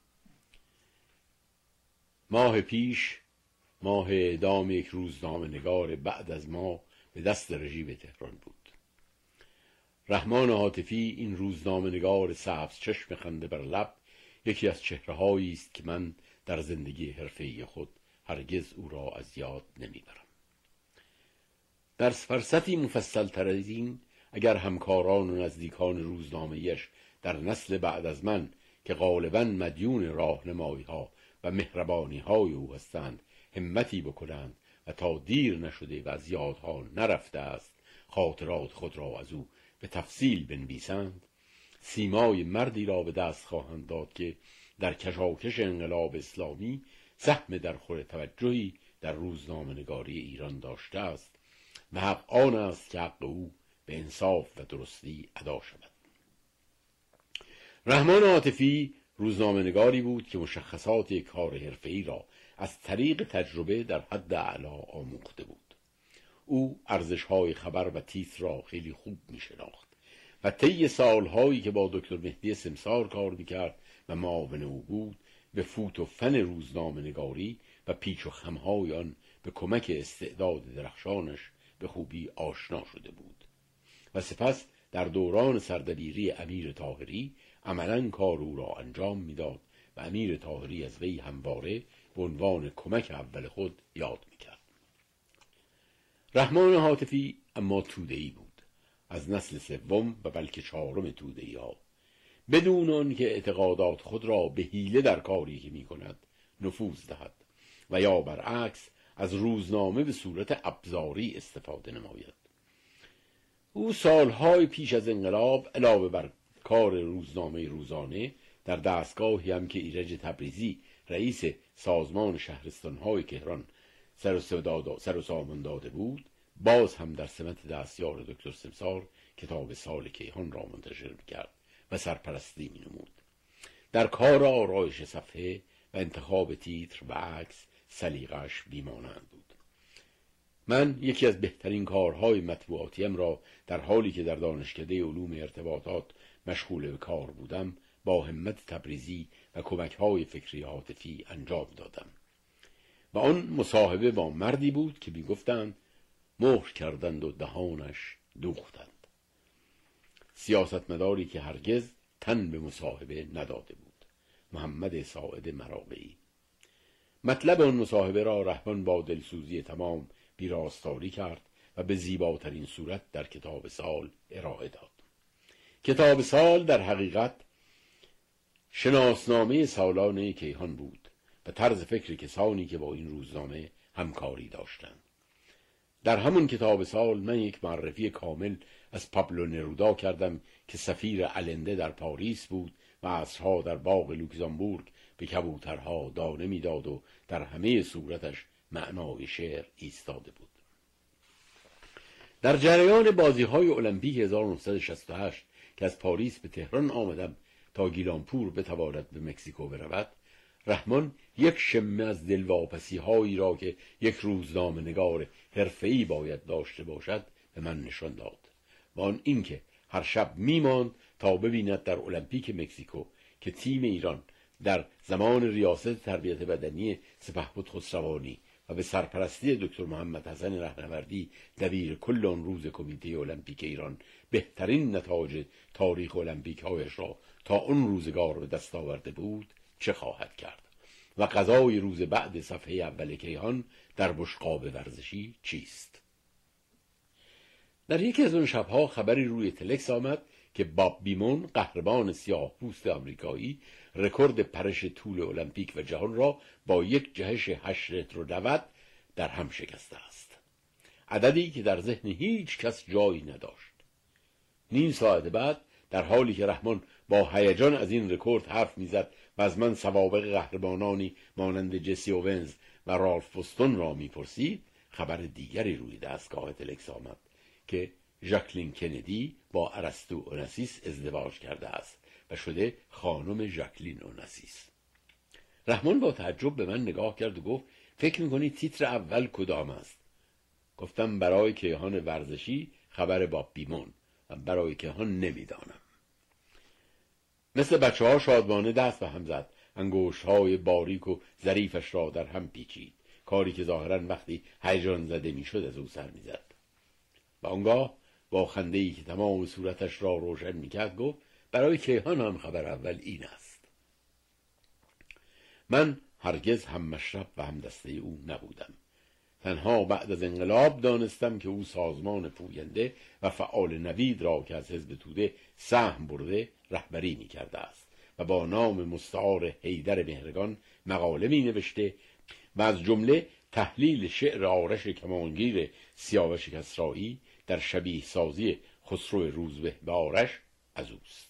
ماه پیش، ماه اعدام یک روزنامه نگار بعد از ما به دست رژیم تهران بود. رحمان عاطفی، این روزنامه نگار سبز چشم خنده بر لب، یکی از چهره‌هایی است که من در زندگی حرفه‌ای خود هرگز او را از یاد نمیبرم. در فرصتی مفصل تر از این، اگر همکاران و نزدیکان روزنامه‌اش در نسل بعد از من که غالباً مدیون راهنمایی‌ها و مهربانی‌های او هستند همتی بکنند و تا دیر نشده و از یادها نرفته است خاطرات خود را از او به تفصیل بنویسند، سیمای مردی را به دست خواهند داد که در کشاکش انقلاب اسلامی سهم در خور توجهی در روزنامه‌نگاری ایران داشته است و حق آن است که حق او به انصاف و درستی ادا شود. رحمان عاطفی روزنامه‌نگاری بود که مشخصات یک کار حرفه‌ای را از طریق تجربه در حد اعلی آموخته بود. او ارزش‌های خبر و تیتر را خیلی خوب می‌شناخت و طی سال‌هایی که با دکتر مهدی سمسار کار می‌کرد و معاون او بود، به فوت و فن روزنامه‌نگاری و پیچ و خم‌های آن به کمک استعداد درخشانش به خوبی آشنا شده بود و سپس در دوران سردبیری امیر طاهری عملاً کار او را انجام می‌داد و امیر طاهری از وی همواره به عنوان کمک اول خود یاد می‌کرد. رحمان عاطفی اما توده‌ای بود، از نسل سوم و بلکه چهارم توده‌ای‌ها، بدون آن که اعتقادات خود را به حیله در کاری که می‌کند نفوذ دهد و یا برعکس از روزنامه به صورت ابزاری استفاده نماید. او سالهای پیش از انقلاب علاوه بر کار روزنامه روزانه در دستگاهی هم که ایرج تبریزی رئیس سازمان شهرستان‌های تهران سر و سامان داده بود، باز هم در سمت دستیار دکتر سمسار کتاب سال کیهان را منتشر می‌کرد و سرپرستی می‌نمود. در کار آرایش صفحه و انتخاب تیتر و عکس سلیقه‌اش بی‌مانند بود. من یکی از بهترین کارهای مطبوعاتیم را در حالی که در دانشکده علوم ارتباطات مشغول به کار بودم با همت تبریزی و کمک‌های فکری عاطفی انجام دادم و آن مصاحبه با مردی بود که می‌گفتند مهر کردند و دهانش دوختند. سیاستمداری که هرگز تن به مصاحبه نداده بود، محمد ساعد مراغه‌ای. مطلب آن مصاحبه را رحمان با دلسوزی تمام بیراستاری کرد و به زیباترین صورت در کتاب سال ارائه داد. کتاب سال در حقیقت شناسنامه سالانه کیهان بود و طرز فکر کسانی که با این روزنامه همکاری داشتند. در همون کتاب سال من یک معرفی کامل از پابلو نرودا کردم که سفیر آلنده در پاریس بود و عصرها در باغ لوکزامبورگ به کبوترها دانه میداد و در همه صورتش معنای شعر ایستاده بود. در جریان بازی‌های المپیک 1968 که از پاریس به تهران آمدم تا گیلانپور بتواند به مکزیکو برود، رحمان یک شمه از دلواپسی‌هایی را که یک روزنامه‌نگار حرفه‌ای باید داشته باشد به من نشان داد و آن اینکه هر شب می‌ماند تا ببیند در المپیک مکزیکو که تیم ایران در زمان ریاست تربیت بدنی سپهبد خسروانی و به سرپرستی دکتر محمد حسن رهنوردی دبیر کل آن روز کمیته المپیک ایران بهترین نتایج تاریخ المپیک‌هایش را تا آن روزگار به دست آورده بود چه خواهد کرد و قضای روز بعد صفحه اول کیهان در بشقاب ورزشی چیست؟ در یکی از اون شبها خبری روی تلکس آمد که باب بیمون قهرمان سیاه‌پوست آمریکایی رکورد پرش طول المپیک و جهان را با یک جهش 8 متر و 90 در هم شکسته است. عددی که در ذهن هیچ کس جایی نداشت. نیم ساعت بعد در حالی که رحمان با هیجان از این رکورد حرف میزد و از من سوابق قهرمانانی مانند جسی اوونز و رالف بوستون را میپرسید، خبر دیگری روی دستگاه تلکس آمد که ژاکلین کندی با ارسطو اوناسیس ازدواج کرده است و شده خانم ژاکلین اوناسیس. رحمان با تعجب به من نگاه کرد و گفت فکر میکنی تیتر اول کدام است؟ گفتم برای کیهان ورزشی خبر باب بیمون و برای کیهان نمیدانم. مثل بچه ها شادمانه دست به هم زد، انگشت های باریک و ظریفش را در هم پیچید، کاری که ظاهرا وقتی هیجان زده میشد از او سر میزد. و آنگاه با خنده‌ای که تمام صورتش را روشن میکرد گفت برای کیهان هم خبر اول این است. من هرگز هم مشرب و هم دسته او نبودم. تنها بعد از انقلاب دانستم که او سازمان پوینده و فعال نوید را که از حزب توده سهم برده رهبری میکرده است و با نام مستعار حیدر مهرگان مقاله می نوشته و از جمله تحلیل شعر آرش کمانگیر سیاوش کسرایی در شبیه سازی خسرو روزبه به آرش از اوست.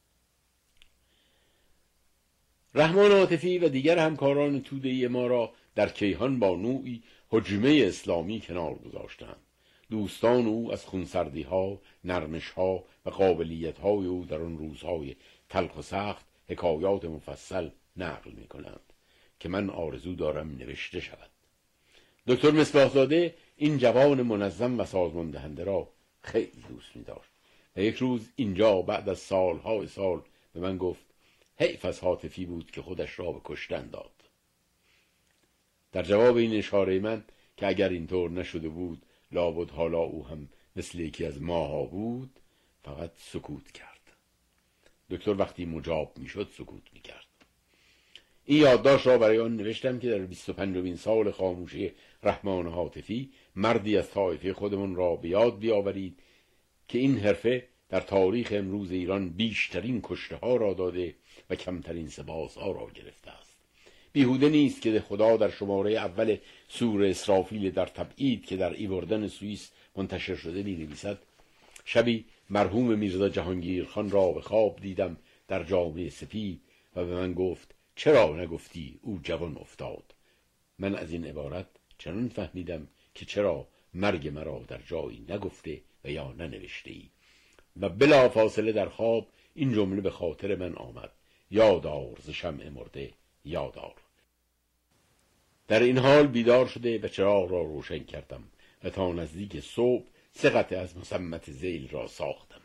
رحمان عاطفی و دیگر همکاران توده‌ای ما را در کیهان با نوعی حجمه اسلامی کنار گذاشتند. دوستان او از خونسردی‌ها، نرمش‌ها و قابلیت‌های او در آن روزهای تلخ و سخت حکایات مفصل نقل می‌کنند که من آرزو دارم نوشته شود. دکتر مصباح‌زاده این جوان منظم و سازمان دهنده را خیلی دوست می‌داشت و یک روز اینجا بعد از سال‌های سال به من گفت حیف از عاطفی بود که خودش را به کشتن داد. در جواب این اشاره من که اگر اینطور نشده بود لابد حالا او هم مثل یکی از ماها بود، فقط سکوت کرد. دکتر وقتی مجاب میشد سکوت میکرد. این یادداشت را برای آن نوشتم که در 25مین سال خاموشی رحمان عاطفی مردی از طایفه خودمون را به یاد بیاورید که این حرفه در تاریخ امروز ایران بیشترین کشته ها را داده و کمترین سپاس ها را گرفته است. بیهوده نیست که خدا در شماره اول سوره اسرافیل در تبعید که در ایوردن سوئیس منتشر شده می نویسد شبی مرحوم میرزا جهانگیر خان را به خواب دیدم در جامه سپید و به من گفت چرا نگفتی او جوان افتاد. من از این عبارت چنان فهمیدم که چرا مرگ مرا در جایی نگفته و یا ننوشته ای و بلا فاصله در خواب این جمله به خاطر من آمد یادار ز شمع مرده یادار. در این حال بیدار شده و چراغ را روشن کردم و تا نزدیک صبح 3 قطعه از مصمت ذیل را ساختم.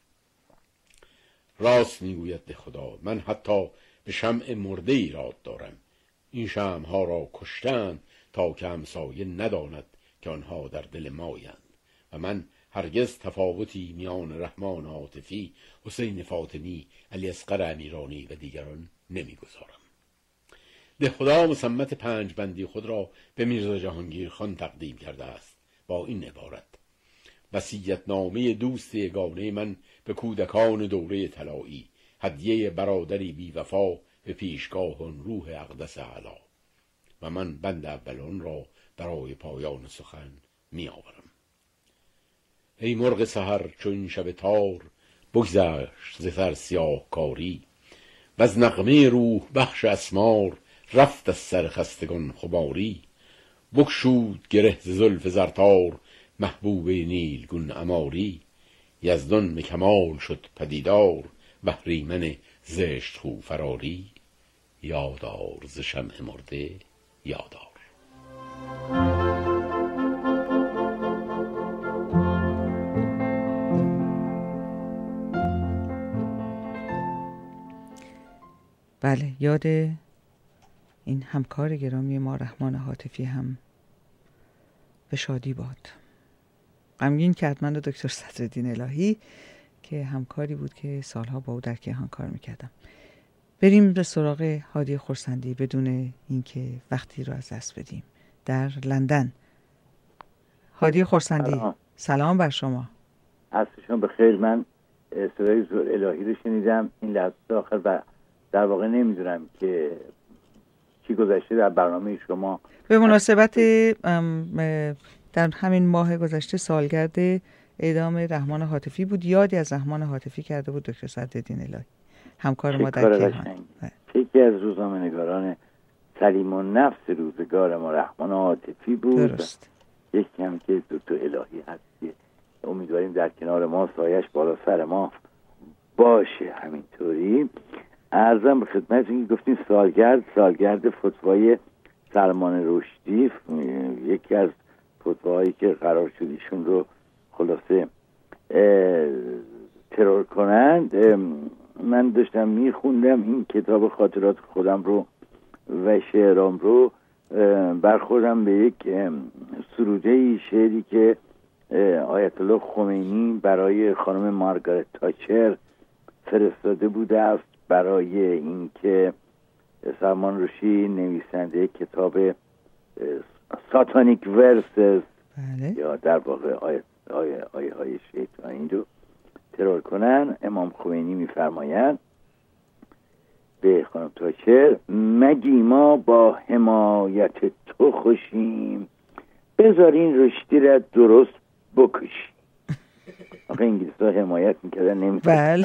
راست میگوید به خدا من حتی به شمع مرده ایراد دارم. این شمع ها را کشتند تا که همسایه نداند که آنها در دل مایند و من هرگز تفاوتی میان رحمان عاطفی، حسین فاطمی، علی اصغر امیرانی و دیگران نمیگذارم. ده خدا مصمت 5 بندی خود را به میرزا جهانگیر خان تقدیم کرده است با این عبارت: وصیت‌نامه دوست یگانه من به کودکان دوره طلایی، هدیه برادری بی وفا به پیشگاه آن روح اقدس اعلی. و من بند اولان را برای پایان سخن می آورم. ای مرغ سحر چون این شب تار، بگذشت ز سر سیاه کاری، و از نغمه روح بخش اسمار، رفت از سر خستگان خماری. بگشود گره ز زلف زرتار، محبوب نیلگون عماری. یزدان به کمال شد پدیدار، بهریمن زشت خو فراری. یادار ز شمع مرده یادار. بله، یاد این همکار گرامی ما رحمان عاطفی هم به شادی باد. غمگین کرد من دکتر صدرالدین الهی که همکاری بود که سالها با او در کیهان کار میکردم. بریم به سراغ هادی خرسندی بدون اینکه وقتی رو از دست بدیم. در لندن هادی خرسندی، سلام بر شما. عصرشون بخیر. من صدای زور الهی رو شنیدم این لحظه آخر و در واقع نمیدونم که چی گذشته در برنامه شما. به مناسبت در همین ماه گذشته سالگرد اعدام رحمان هاتفی بود. یادی از رحمان هاتفی کرده بود دکتر صدرالدین الهی، همکار ما در کیهان. یکی از روزنامه‌نگاران سلیم النفس روزگار ما رحمان هاتفی بود. درست. یکی هم که دکتر الهی هست که امیدواریم در کنار ما سایش بالا سر ما باشه. همینطوری عرضم به خدمتتون که گفتین سالگرد فتوای سلمان رشدی، یکی از فتواهایی که قرار شد ایشون رو خلاصه ترور کنند. من داشتم میخوندم این کتاب خاطرات خودم رو و شعرام رو، برخوردم به یک سروده شعری که آیت الله خمینی برای خانم مارگارت تاچر فرستاده بوده است برای اینکه سلمان رشدی نویسنده کتاب ساتانیک ورسز یا در واقع آیه های شیطانی رو ترور کنن. امام خمینی میفرمایند به خانم تاچر: مگی ما با حمایت تو خوشیم، بذار این رشدی را درست بکشیم. آقا انگلیس ها حمایت میکردن نمیکردن.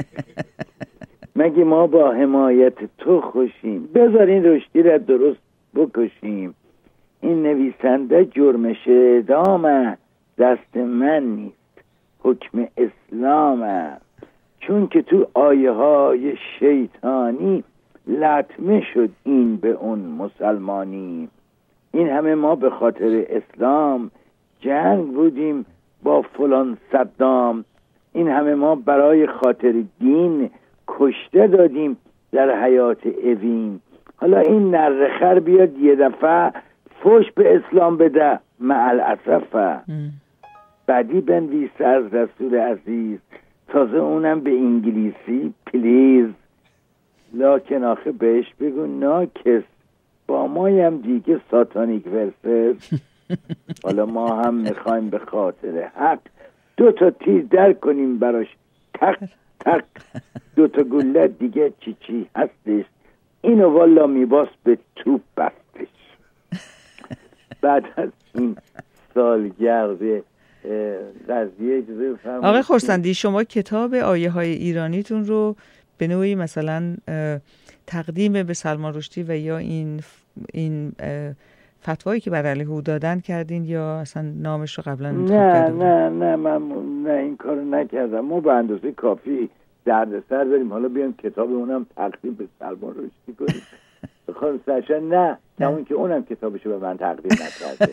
مگی ما با حمایت تو خوشیم، بذار این رشدی را درست بکشیم. این نویسنده جرمش اعدام دست من نیست، حکم اسلام. چون که تو آیه های شیطانی لطمه شد این به اون مسلمانی. این همه ما به خاطر اسلام جنگ بودیم با فلان صدام. این همه ما برای خاطر دین کشته دادیم در حیات اوین. حالا این نرخر بیاد یه دفعه فوش به اسلام بده مع الاسف. بعدی بنویس از رسول عزیز، تازه اونم به انگلیسی پلیز. لکن آخه بهش بگو ناکس با مایم دیگه ساتانیک ورسز. حالا ما هم میخوایم به خاطر حق 2 تیر در کنیم براش، تق تق 2 گله دیگه چی هستش. اینو والا میباس به توپ بستش. بعد از این سالگرد قضیه اجازه بفرمایید. آقای خرسندی، شما کتاب آیه های ایرانیتون رو به نوعی مثلا تقدیم به سلمان رشدی و یا این فتوایی که بر علیه او دادن کردین یا اصلا نامش رو قبلا انتخاب کردین؟ نه من این کارو نکردم. ما به اندازه کافی دردسر داریم، حالا بیام کتاب اونم تقدیم به سلمان رشدی کنیم. خانم سرشن نه اون که اونم کتابشو به من تقدیم نکرده.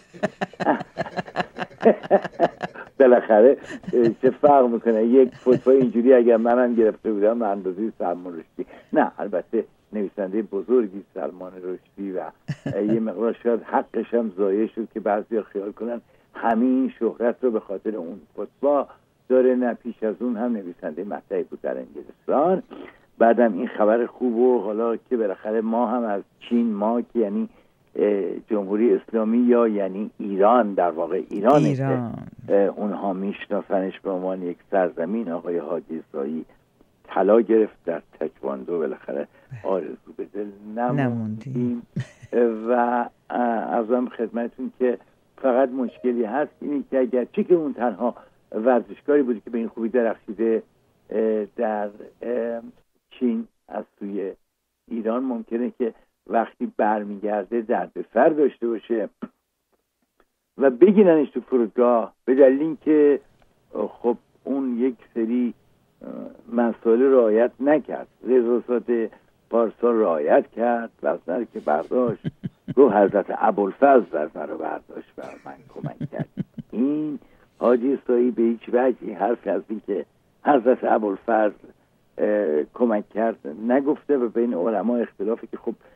بالاخره چه فرق میکنه یک فتوا اینجوری اگر منم گرفته بودم به اندازه سلمان رشدی. نه البته نویسنده بزرگی سلمان رشدی و یه مقدار شاید حقش هم ضایع شد که بعضیا خیال کنن همین شهرت رو به خاطر اون فتوا داره. نه، پیش از اون هم نویسنده مطلعی بود در انگلستان. بعدم این خبر خوب و حالا که بالاخره ما هم از چین، ما که یعنی جمهوری اسلامی یا یعنی ایران، در واقع ایران. اونها میشناسنش به عنوان یک سرزمین. آقای حاجی اسرایی طلا گرفت در تکواندو، بالاخره آرزو به دل نموندیم. و ازم خدمتون که فقط مشکلی هست اینی که اگرچه که اون تنها ورزشکاری بودی که به این خوبی درخشیده در چین از سوی ایران، ممکنه که وقتی برمیگرده دردسر داشته باشه و بگیرنش تو فرودگاه به دلیل اینکه خب اون یک سری مسائل رعایت نکرد. رضاسات پارسال رعایت کرد، وزنه که برداشت گفت حضرت ابوالفضل وزنه رو برداشت و من کمک کرد. این حاجی اسرایی به هیچ وجهی حرف از این که حضرت ابوالفضل کمک کرد نگفته و بین علما اختلافی که خب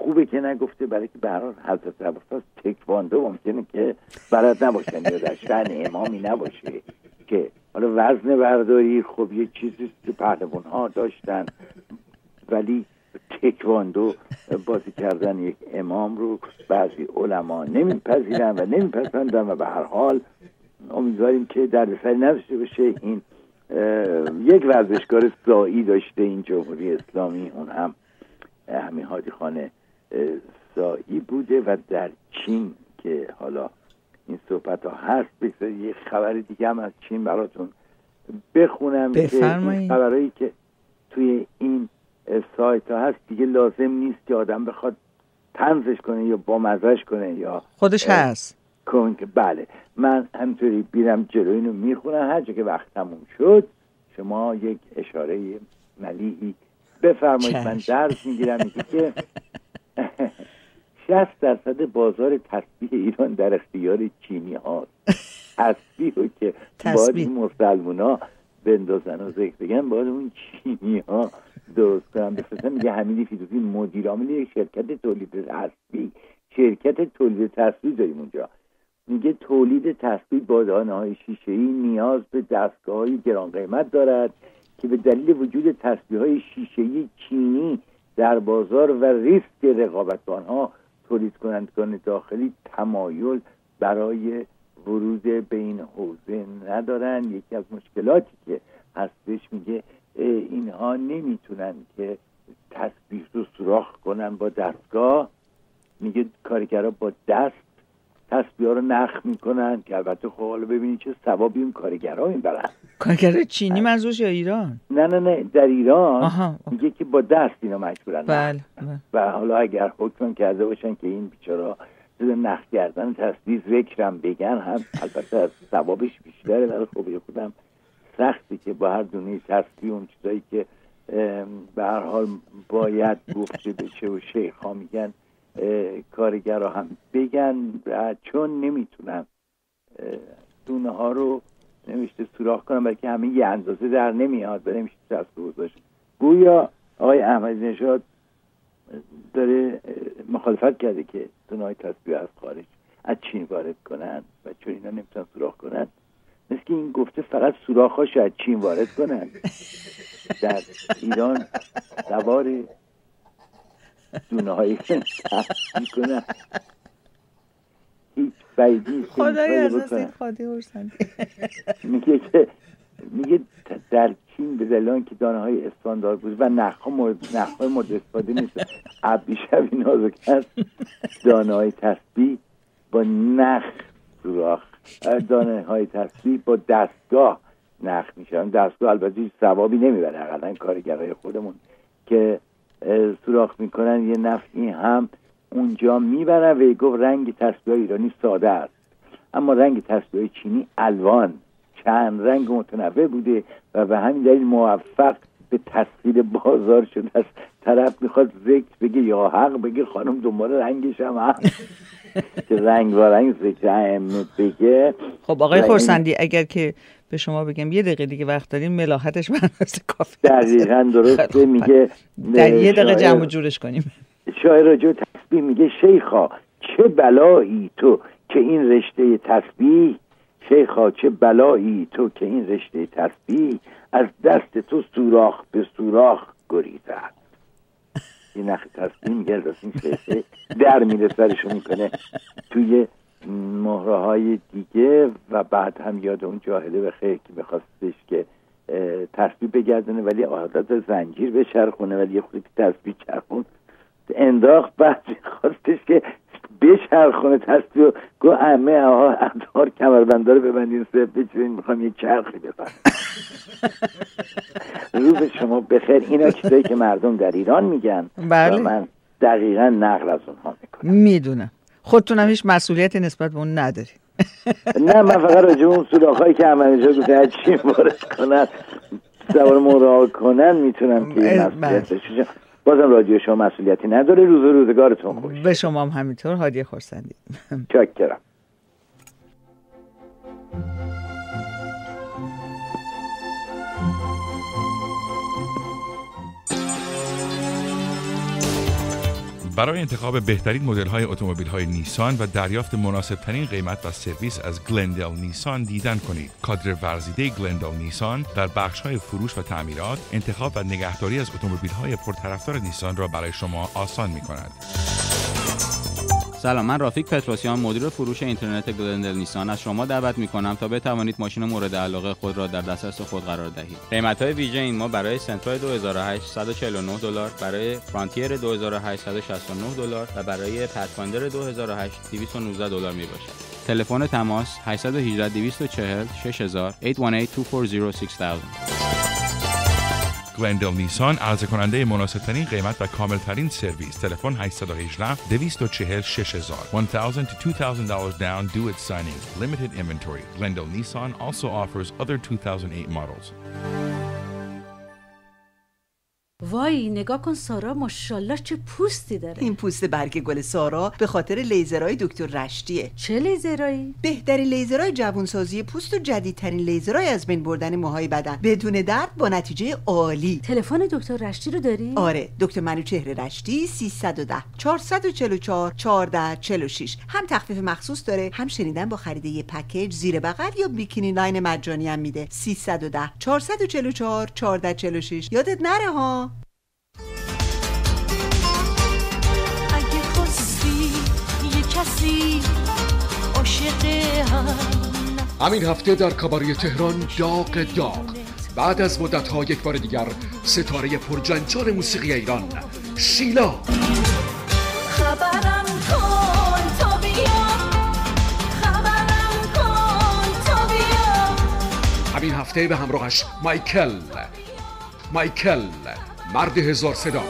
خوبه که نگفته، برای که به هر حال حضرت عباس تکواندو ممکنه که بلد نباشن یا در شأن امامی نباشه که حالا وزن برداری خب یه چیزی که پهلوان ها داشتن، ولی تکواندو بازی کردن یک امام رو بعضی علما نمیپذیرن و نمیپسندن و به هر حال امیدواریم که دردسری نداشته باشه. این یک ورزشکار سایی داشته این جمهوری اسلامی، اون هم همین هادی خان سایی بوده و در چین که حالا این صحبت ها هست. بگذارید یه خبر دیگه هم از چین براتون بخونم که این خبرهایی که توی این سایت ها هست دیگه لازم نیست که آدم بخواد طنزش کنه یا بامزهش کنه یا خودش هست. بله، من همینطوری بیرم جلو اینو میخونم، هر جا که وقت تموم شد شما یک اشاره ملیحی بفرمایید. من درس میگیرم، میگه که 60% بازار تسبیح ایران در اختیار چینی هاست. تسبیح رو که باید این مسلمان ها بندازن و ذکر بگن، باید اون چینی ها درست کنن. بسیار میگه حمیدی فیروزی مدیر عامل یک شرکت تولید تسبیح، شرکت تولید تسبیح داریم اونجا، میگه تولید تسبیح با دانه‌های شیشه‌ای نیاز به دستگاه‌های گران قیمت دارد که به دلیل وجود تسبیح‌های شیشه‌ای چینی در بازار و ریسک رقابت با آنها تولید کنندگان داخلی تمایل برای ورود به این حوزه ندارن. یکی از مشکلاتی که هستش میگه اینها نمیتونن که تسبیح رو سوراخ کنن با دستگاه، میگه کارگرها با دست تسبیح‌ها رو نخ میکنن که البته خب حالا ببینید چه ثوابی اون کارگرها میبرن. کارگر چینی منظورش یا ایران؟ نه در ایران. میگه که با دست اینا مجبورن. بله. و حالا اگر حکم کرده باشن که این بیچارا نخ کردن تسبیح ذکرم بگن هم البته از ثوابش بیشتره، ولی خب خودم سختی که با هر دونه تسبیح اون چیزایی که به هر حال باید گفته بشه و شیخ‌ها میگن کارگرها هم بگن، چون نمیتونن دونه ها رو نمیشه سوراخ کنن، بلکه همه یه اندازه در نمیاد و نمیشه تسبیح گذاشت. گویا آقای احمدی نژاد داره مخالفت کرده که دونه های تسبیح از خارج از چین وارد کنن و چون اینا نمیتونن سوراخ کنن، مثل که این گفته فقط سوراخ‌هاش از چین وارد کنن. در ایران سوار دونه های تسبیح کنن هیچ فایدی خدای از این خادی هرسندی. میگه در چین به دلیل که دانه های استاندارد بود و نخهای مورد استفاده نیست، ابریشمی نازک هست، دانه های تسبیح با نخ سوراخ، دانه های تسبیح با دستگاه نخ میشن. دستگاه البته هیچ ثوابی نمیبره، اقلا کارگرای خودمون که سوراخ میکنن یه نفعی هم اونجا میبرن. و گفت رنگ تسبیح ایرانی ساده است، اما رنگ تسبیح چینی الوان چند رنگ متنوع بوده و به همین دلیل موفق به تسخیر بازار شده است. طرف میخواد ذکر بگه یا حق بگه خانم دنبال رنگش هم هست که رنگ و رنگ ذکر اهمیت بگه. خب آقای خرسندی اگر که به شما بگم یه دقیقه دیگه وقت دارین، ملاحتش بناسه کافی دقیقاً درسته. میگه در یه دقیقه جمع جورش کنیم. شاعر راجع به تسبیح میگه شیخا چه بلایی تو که این رشته تسبیح، شیخا چه بلایی تو که این رشته تسبیح از دست تو سوراخ به سوراخ گریزد. این نخ تسبیح میگه از این شیخه در میره سرشو میکنه توی مهره های دیگه و بعد هم یاد اون جاهله به خیر که بخواستش که تسبیح بگردونه ولی عادت زنجیر بچرخونه، ولی یه خودی تسبیح چرخون انداخت، بعد خواستش که بچرخونه تسبیح، گو عمه ادار کمربنده رو ببندین صرف بچین، میخوام یه چرخی بزنم. روز شما بخیر. اینا چیزایی که مردم در ایران میگن. بله. و من دقیقا نقل از اونها میکنم. میدونم خودتونم هیچ مسئولیتی نسبت به اون نداری. نه من فقط راجع اون سوراخ‌هایی که عملیات گفته از چین وارد کنن سوار مراقبه کنن میتونم که مسئولیت بشه. بازم رادیو شما مسئولیتی نداره. روزگارتون خوش. به شما هم همینطور. هادی خرسندی. چاکرم. برای انتخاب بهترین مدل‌های اتومبیل‌های نیسان و دریافت مناسب‌ترین قیمت و سرویس از گلندل نیسان دیدن کنید. کادر ورزیده گلندل نیسان در بخش‌های فروش و تعمیرات، انتخاب و نگهداری از اتومبیل‌های پرطرفدار نیسان را برای شما آسان می‌کند. سلام، من رافیق پتروسیان، مدیر فروش اینترنت گلندل نیسان از شما دعوت می‌کنم تا بتوانید ماشین مورد علاقه خود را در دسترس خود قرار دهید. قیمت‌های ویژه این ماه برای سنترا 2008 $149 دلار، برای فرانتیر 2008 $169 دلار و برای پثفایندر 2008 $219 دلار میباشد. تلفن تماس 818 240 6000 818 240 6000. گلندل نیسان عرضه کننده مناسبترین قیمت و کاملترین سرویس. تلفن 818 240 6000 $1,000 to $2,000 down due at signing. Limited inventory. Glendale Nissan also offers other 2008 models. وای نگاه کن سارا، ماشاءالله چه پوستی داره. این پوست برگ گل سارا به خاطر لیزرهای دکتر رشتیه. چه لیزرایی؟ بهترین لیزرهای جوانسازی پوست و جدیدترین لیزرهای از بین بردن موهای بدن بدون درد با نتیجه عالی. تلفن دکتر رشتی رو داری؟ آره، دکتر منوچهر رشتی 310 444 1446. هم تخفیف مخصوص داره، هم شنیدن با خرید یه پکیج زیر بغل یا بیکینی لاین مجانی هم میده. 310 444 1446. یادت نره ها. همین هفته در کاباره تهران داغ بعد از مدت‌ها یک بار دیگر ستاره پرجنجال موسیقی ایران شیلا خبرم کن تا بیا، خبرم کن تا بیا. همین هفته به همراهش مایکل مرد هزار صدا،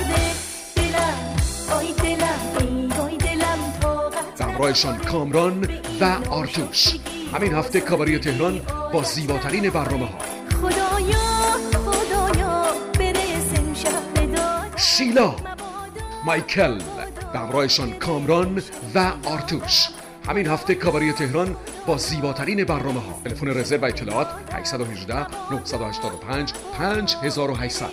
همراهشان کامران و آرتوش. همین هفته کاباره تهران با زیباترین برنامه‌ها. خدایا برسیم شهر دار شیلا، مایکل و همراهشان کامران و آرتوش. همین هفته کاباره تهران با زیباترین برنامه‌ها. تلفن رزرو و اطلاعات 818 985 5800.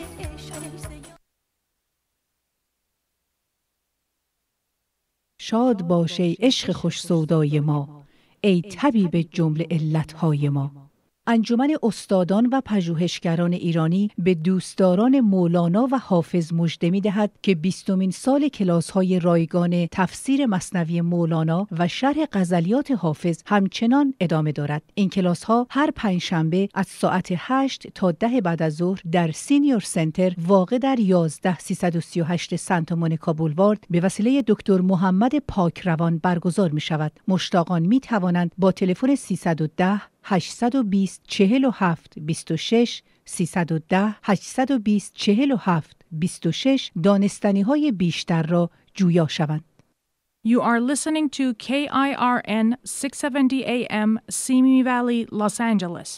شاد باش ای عشق خوش سودای ما، ای طبیب جمله علتهای ما. انجمن استادان و پژوهشگران ایرانی به دوستداران مولانا و حافظ مژده می‌دهد که 20مین سال کلاس‌های رایگان تفسیر مثنوی مولانا و شرح غزلیات حافظ همچنان ادامه دارد. این کلاس‌ها هر پنجشنبه از ساعت 8 تا 10 بعد از ظهر در سینیور سنتر واقع در 11338 سانتا مونیکا بولوارد به وسیله دکتر محمد پاکروان برگزار می‌شود. مشتاقان می‌توانند با تلفن 310 820 47 26 310 820 47 26 دانستنی‌های بیشتر را جویا شوند. You are listening to KIRN 670 AM, Simi Valley, Los Angeles.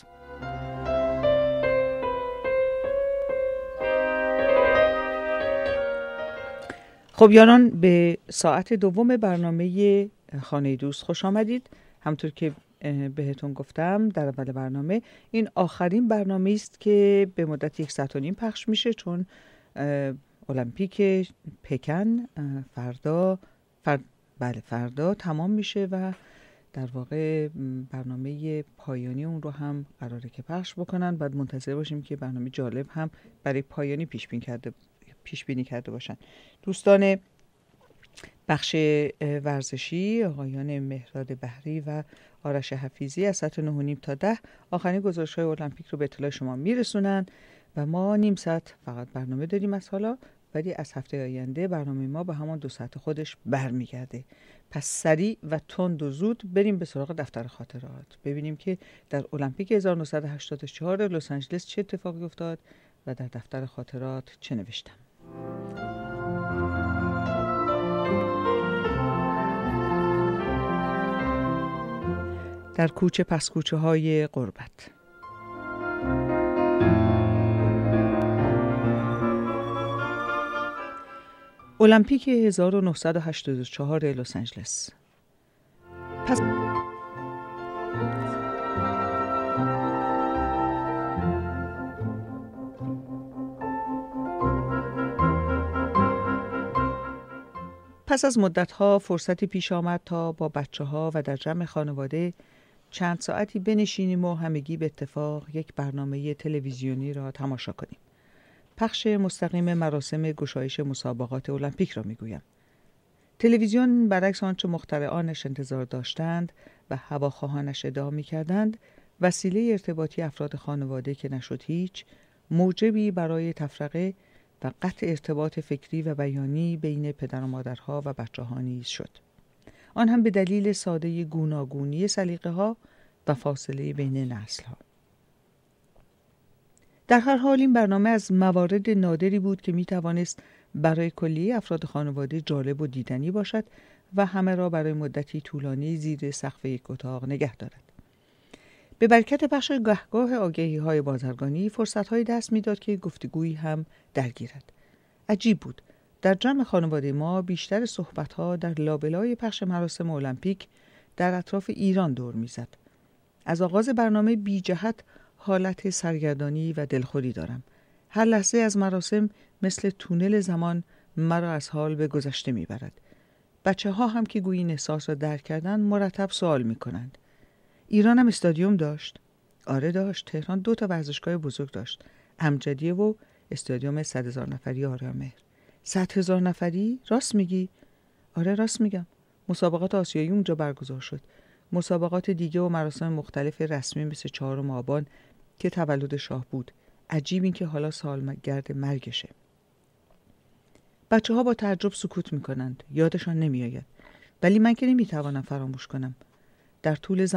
خب یاران، به ساعت دوم برنامه خانه دوست خوش آمدید. همطور که بهتون گفتم در اول برنامه، این آخرین برنامه است که به مدت 1 ساعت و نیم پخش میشه، چون المپیک پکن فردا تمام میشه و در واقع برنامه پایانی اون رو هم قراره که پخش بکنن. بعد منتظر باشیم که برنامه جالب هم برای پایانی پیش بینی کرده باشن. دوستان بخش ورزشی آقایان مهراد بحری و آرش حفیظی از ساعت 9:30 تا 10 آخرین گزارش‌های المپیک رو به اطلاع شما میرسونن و ما نیم ساعت فقط برنامه داریم از حالا، ولی از هفته آینده برنامه ما به همان 2 ساعت خودش برمیگرده. پس سریع و تند و زود بریم به سراغ دفتر خاطرات، ببینیم که در المپیک 1984 لس آنجلس چه اتفاقی افتاد و در دفتر خاطرات چه نوشتم. در کوچه پس کوچه های غربت. المپیک 1984 لس آنجلس. پس پس از مدتها فرصتی پیش آمد تا با بچه‌ها و در جمع خانواده چند ساعتی بنشینیم و همگی به اتفاق یک برنامه تلویزیونی را تماشا کنیم. پخش مستقیم مراسم گشایش مسابقات المپیک را میگویم. تلویزیون برعکس آنچه مخترعانش انتظار داشتند و هواخواهانش ادعا می‌کردند، وسیله ارتباطی افراد خانواده که نشد هیچ، موجبی برای تفرقه و قطع ارتباط فکری و بیانی بین پدر و مادرها و بچه‌ها نیز شد. آن هم به دلیل ساده گوناگونی سلیقه‌ها و فاصله بین نسل‌ها. در هر حال این برنامه از موارد نادری بود که می‌توانست برای کلیه افراد خانواده جالب و دیدنی باشد و همه را برای مدتی طولانی زیر سقف یک اتاق نگه دارد. به برکت بخش گهگاه آگهی‌های بازرگانی فرصت‌های دست می‌داد که گفتگویی هم درگیرد. عجیب بود. در جمع خانواده ما بیشتر صحبت‌ها در لابلای پخش مراسم المپیک در اطراف ایران دور می‌زد. از آغاز برنامه بی جهت حالت سرگردانی و دلخوری دارم. هر لحظه از مراسم مثل تونل زمان مرا از حال به گذشته می‌برد. بچه‌ها هم که گویی این احساس را درک کردند مرتب سوال می‌کنند. ایران هم استادیوم داشت؟ آره داشت. تهران 2 تا ورزشگاه بزرگ داشت. امجدیه و استادیوم 100,000 نفری آریامهر. 100,000 نفری؟ راست میگی؟ آره راست میگم. مسابقات آسیایی اونجا برگزار شد. مسابقات دیگه و مراسم مختلف رسمی مثل 4 آبان که تولد شاه بود. عجیب این که حالا سالگرد مرگشه. بچه‌ها با تعجب سکوت میکنند. یادشان نمیآید. ولی من که نمیتوانم فراموش کنم. در تونل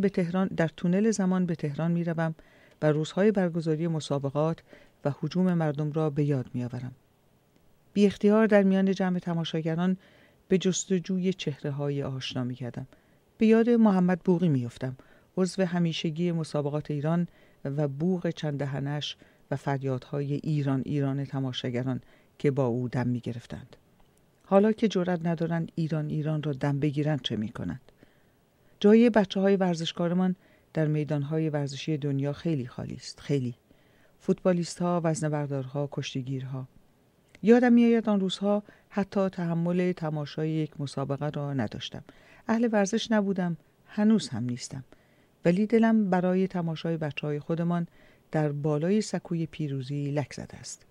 زمان به تهران میروم و روزهای برگزاری مسابقات و هجوم مردم را به یاد میآورم. بی اختیار در میان جمع تماشاگران به جستجوی چهره‌های آشنا می‌گردم. به یاد محمد بوقی میافتم، عضو همیشگی مسابقات ایران و بوق چند دهنش و فریادهای ایران تماشاگران که با او دم می‌گرفتند. حالا که جرأت ندارند ایران را دم بگیرند چه می‌کنند؟ جای بچه‌های ورزشکارمان در میدان‌های ورزشی دنیا خیلی خالی است، خیلی. فوتبالیست‌ها، وزنه‌بردارها، کشتیگیرها. یادم میآید آن روزها حتی تحمل تماشای یک مسابقه را نداشتم. اهل ورزش نبودم، هنوز هم نیستم. ولی دلم برای تماشای بچه‌های خودمان در بالای سکوی پیروزی لک زده است.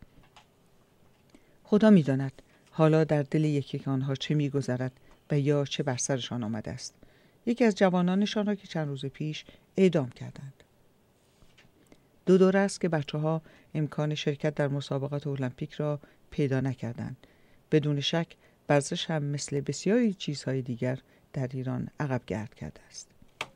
خدا می‌داند حالا در دل یکی آنها چه می‌گذرد و یا چه بر سرشان آمده است. یکی از جوانانشان را که چند روز پیش اعدام کردند. 2 دور است که بچه‌ها امکان شرکت در مسابقات المپیک را پیدا نکردند. بدون شک ورزش هم مثل بسیاری چیزهای دیگر در ایران عقب گرد کرده است.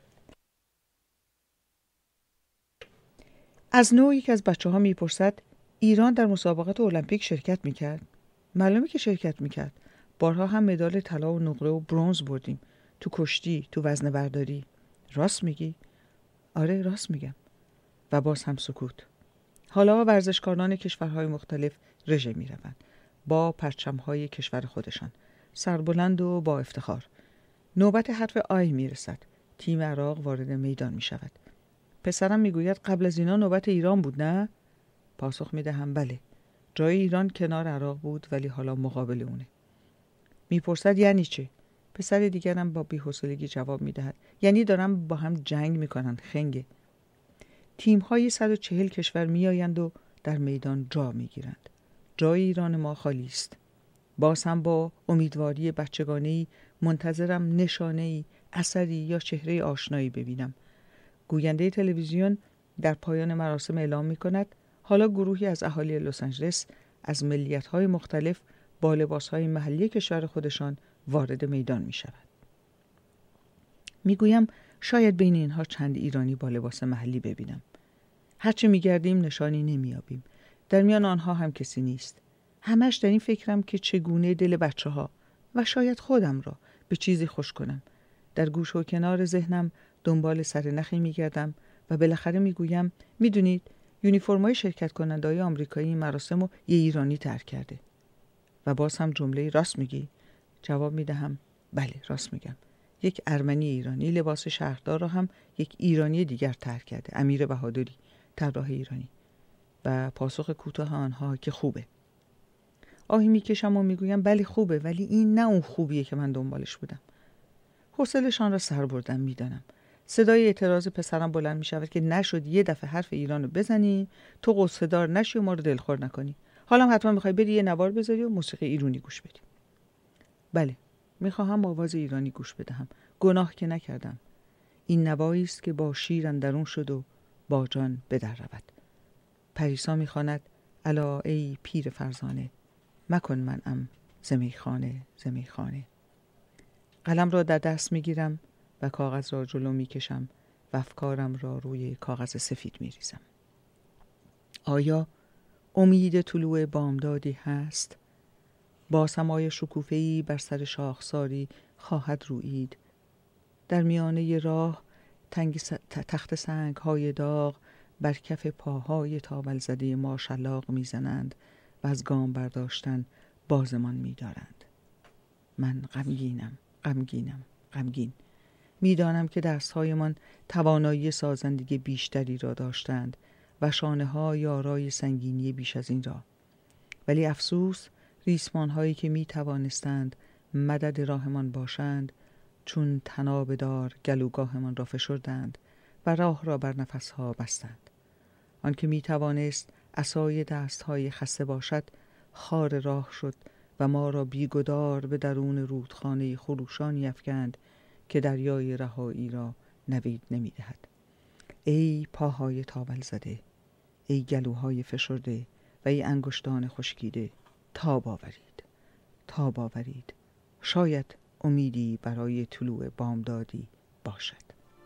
از نوعی که از بچه‌ها میپرسد ایران در مسابقات المپیک شرکت میکرد؟ معلومه که شرکت میکرد. بارها هم مدال طلا و نقره و برنز بردیم. تو کشتی، تو وزنه برداری. راست میگی؟ آره راست میگم. و باز هم سکوت. حالا ورزشکاران کشورهای مختلف رژه میروند با پرچم‌های کشور خودشان، سربلند و با افتخار. نوبت حرف آی میرسد. تیم عراق وارد میدان میشود. پسرم میگوید قبل از اینا نوبت ایران بود نه؟ پاسخ میدهم بله. جای ایران کنار عراق بود ولی حالا مقابل اونه. میپرسد یعنی چه؟ پسر دیگرم با بی‌حوصلگی جواب میدهد یعنی دارن با هم جنگ میکنن، خنگه. تیم‌های 140 کشور میآیند و در میدان جا میگیرند. جای ایران ما خالی است. باز هم با امیدواری بچگانه‌ای منتظرم نشانه‌ای، اثری یا چهره آشنایی ببینم. گوینده تلویزیون در پایان مراسم اعلام می‌کند حالا گروهی از اهالی لس آنجلس از ملیت‌های مختلف با لباس‌های محلی کشور خودشان وارد میدان می‌شود. میگویم شاید بین اینها چند ایرانی با لباس محلی ببینم. هرچه میگردیم نشانی نمیابیم. در میان آنها هم کسی نیست. همش در این فکرم که چگونه دل بچه‌ها و شاید خودم را به چیزی خوش کنم. در گوش و کنار ذهنم دنبال سرنخی میگردم و بالاخره میگویم میدونید یونیفرم‌های شرکت کننده‌های آمریکایی این مراسم رو یه ایرانی طرح کرده. و باز هم جمله راست میگی؟ جواب میدهم بله راست میگم. یک ارمنی ایرانی لباس شهردار را هم یک ایرانی دیگر طرح کرده، امیر بهادری، طراح ایرانی. و پاسخ کوتاه آنها که خوبه. آهی میکشم و میگویم بلی خوبه، ولی این نه اون خوبیه که من دنبالش بودم. حوصله‌شان را سر بردم. میدانم صدای اعتراض پسرم بلند میشود که نشد یه دفعه حرف ایرانو بزنی، تو قصه دار نشی و ما رو دلخور نکنی. حالا حتما میخوای بری یه نوار بذاری و موسیقی ایرانی گوش بدی. بله، میخواهم آواز ایرانی گوش بدهم. گناه که نکردم. این نوایی است که با شیر اندرون شد و با جان بدر رود. پریسا میخواند الا ای پیر فرزانه، مکن منعم ز میخانه ز میخانه. قلم را در دست میگیرم و کاغذ را جلو میکشم و افکارم را روی کاغذ سفید میریزم. آیا امید طلوع بامدادی هست؟ با سمای شکوفه‌ای بر سر شاخساری خواهد رویید. در میانه راه تخت سنگ‌های داغ بر کف پاهای تاول زده ما شلاق میزنند و از گام برداشتن بازمان می‌دارند. من غمگین. میدانم که دستهایمان توانایی سازندگی بیشتری را داشتند و شانه‌ها یارای سنگینی بیش از این را. ولی افسوس ریسمان‌هایی که می‌توانستند مدد راهمان باشند چون تناب دار گلوگاهمان را فشردند و راه را بر نفسها بستند. آن که می‌توانست عصای دست‌های خسته باشد خار راه شد و ما را بیگدار به درون رودخانه خروشانی افکند که دریای رهایی را نوید نمی‌دهد. ای پاهای تاول زده، ای گلوهای فشرده و ای انگشتان خشکیده، تاب آورید. شاید امیدی برای طلوع بامدادی باشد.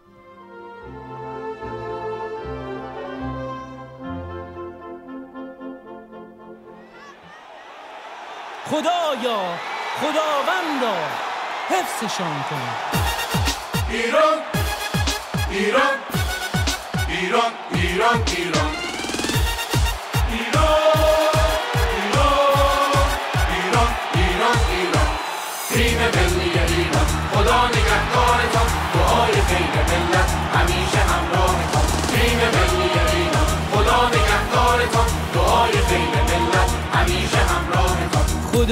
خدایا، خداوندا، حفظشان کن. ایران ایران ایران ایران ایران تیم ملی ایران، خدا نگهدارتان، دعای خیر ملت همیشه همراهتان. تیم ملی ایران، خدا نگهدارتان، دعای خیر ملت همیشه همراهتان.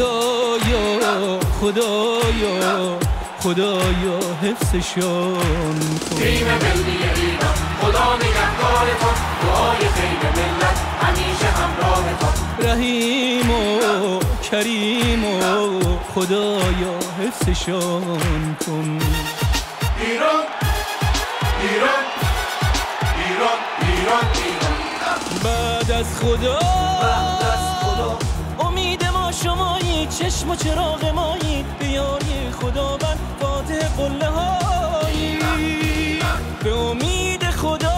خدایا حفظشان کن. تیم ملی ایران، خدا نگهدارتان، دعای خیر ملت همیشه همراهتان. رحیم و کریم و خدایا حفظشان کن. ایران بعد از خدا امید ما شمایی، چشم و چراغ مایی، بیاری خداوند فاتح قله هایی. به امید خدا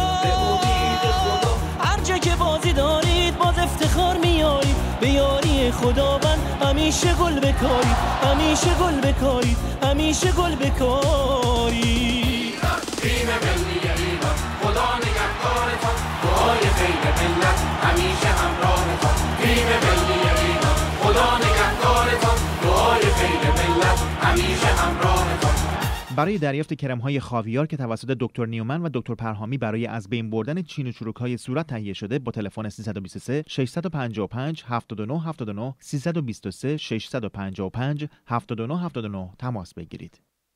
هر جا که بازی دارید باز افتخار میارید. به یاری خداوند همیشه گل بکارید، همیشه گل بکارید، همیشه گل بکارید. تیم ملی ایران، خدا نگهدارتان، دعای خیر ملت همیشه همراهتان. تیم ملی ایران، خدا نگهدارتان، دعای خیر ملت همیشه همراهتان. برای دریافت کرم‌های خاویار که توسط دکتر نیومن و دکتر پرهامی برای از بین بردن چین و چروک‌های صورت تهیه شده با تلفن 323 655 7979 323 655 7979 تماس بگیرید.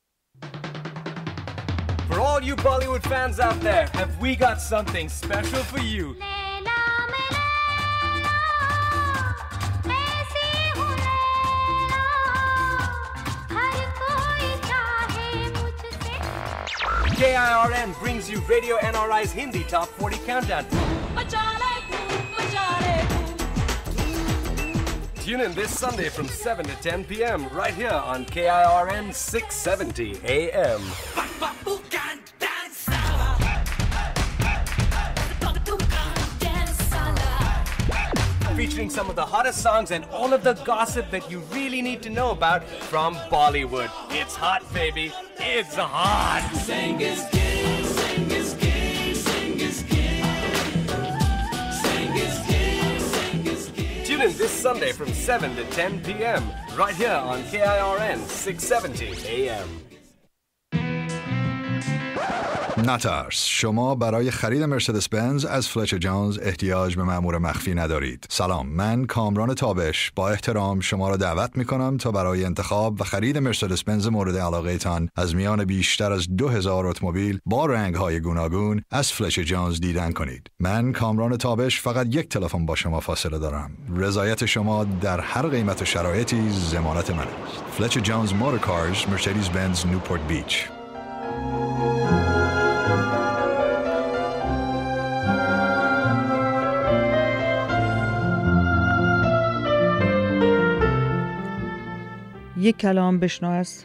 For all you Bollywood fans out there, have we got something special for you? KIRN brings you Radio NRI's Hindi Top 40 Countdown. Tune in this Sunday from 7 to 10 p.m. right here on KIRN 670 AM. Featuring some of the hottest songs and all of the gossip that you really need to know about from Bollywood. It's hot, baby. It's hot. Sing is gay, sing is gay, sing is gay. Sing is gay, sing is gay. Tune in this Sunday from 7 to 10 p.m. right here on KIRN 670 AM. نترس، شما برای خرید مرسدس بنز از فلچ جونز احتیاج به مأمور مخفی ندارید. سلام، من کامران تابش با احترام شما را دعوت می‌کنم تا برای انتخاب و خرید مرسدس بنز مورد علاقه تان از میان بیشتر از 2000 اتومبیل با رنگ‌های گوناگون از فلچ جونز دیدن کنید. من کامران تابش فقط یک تلفن با شما فاصله دارم. رضایت شما در هر قیمت و شرایطی ضمانت من است. فلچ جونز موتور کارز، مرسدس بنز، نیوپورت بیچ. یک کلام بشنو از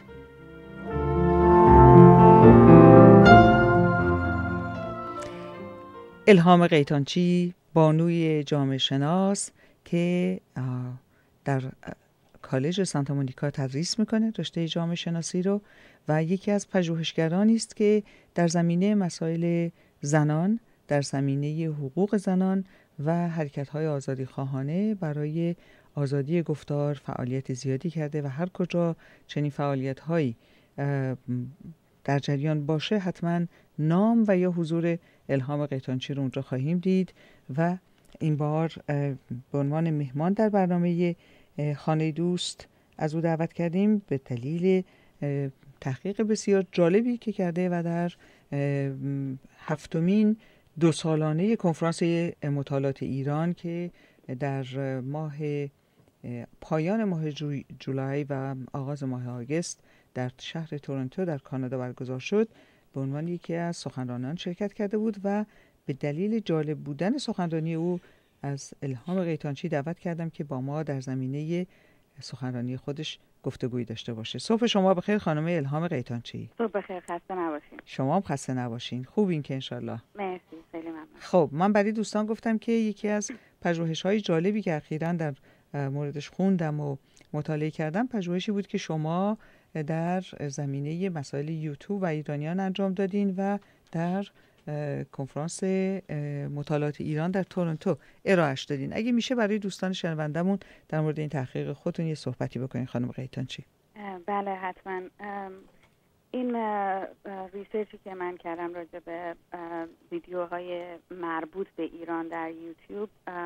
الهام قیتانچی، بانوی جامعه شناس که در کالج سانتا مونیکا تدریس میکنه رشته جامعه شناسی رو و یکی از پژوهشگرانی است که در زمینه مسائل زنان، در زمینه حقوق زنان و حرکت‌های آزادی خواهانه برای آزادی گفتار فعالیت زیادی کرده و هر کجا چنین فعالیت‌هایی در جریان باشه حتما نام و یا حضور الهام قیتانچی رو اونجا خواهیم دید و این بار به عنوان مهمان در برنامه خانه دوست از او دعوت کردیم به دلیل تحقیق بسیار جالبی که کرده و در 7مین 2 سالانه کنفرانس مطالعات ایران که در پایان ماه جولای و آغاز ماه آگوست در شهر تورنتو در کانادا برگزار شد، به عنوان یکی از سخنرانان شرکت کرده بود و به دلیل جالب بودن سخنرانی او از الهام قیتانچی دعوت کردم که با ما در زمینه سخنرانی خودش گفتگویی داشته باشه. صبح شما بخیر خانم الهام قیتانچی. صبح بخیر، خسته نباشین. شما هم خسته نباشین. خوبین که انشالله. مرسی، خیلی ممنون. خب من برای دوستان گفتم که یکی از پژوهش‌های جالبی که اخیراً در موردش خوندم و مطالعه کردم پژوهشی بود که شما در زمینه مسائل یوتیوب و ایرانیان انجام دادین و در کنفرانس مطالعات ایران در تورنتو ارائهش دادین. اگه میشه برای دوستان شنوندمون در مورد این تحقیق خودتون یه صحبتی بکنین خانم قیتانچی. بله حتما. این ریسرچی که من کردم راجع به ویدیوهای مربوط به ایران در یوتیوب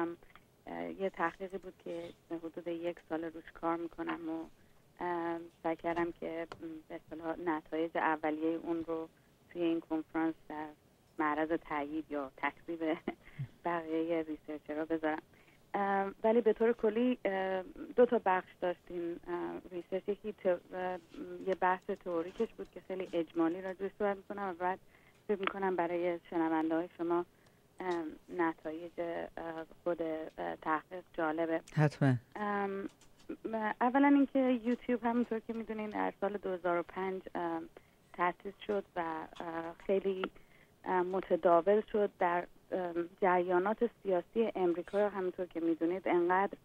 یه تحقیقی بود که حدود 1 سال روش کار میکنم و سعی کردم که به اصطلاح نتایج اولیه اون رو توی این کنفرانس در معرض تایید یا تکذیب بقیه ریسرچرها بذارم. ولی به طور کلی 2 تا بخش داشتیم ریسرچ. یکی یه بحث تئوریکش بود که خیلی اجمالی راجعش صحبت میکنم و بعد فکر میکنم برای شنونده های شما نتایج خود تحقیق جالبه. حتما. اولا اینکه یوتیوب همونطور که میدونین در سال 2005 تأسیس شد و خیلی متداول شد در جریانات سیاسی امریکا. همونطور که میدونید انقدر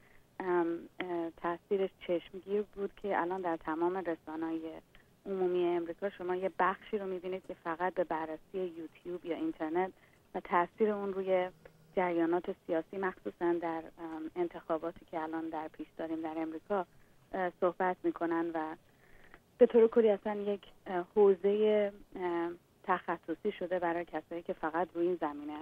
تاثیرش چشمگیر بود که الان در تمام رسانه‌های عمومی امریکا شما یه بخشی رو میبینید که فقط به بررسی یوتیوب یا اینترنت و تاثیر اون روی جریانات سیاسی مخصوصا در انتخاباتی که الان در پیش داریم در امریکا صحبت میکنن و به طور کلی اصلا یک حوزه تخصصی شده برای کسایی که فقط روی این زمینه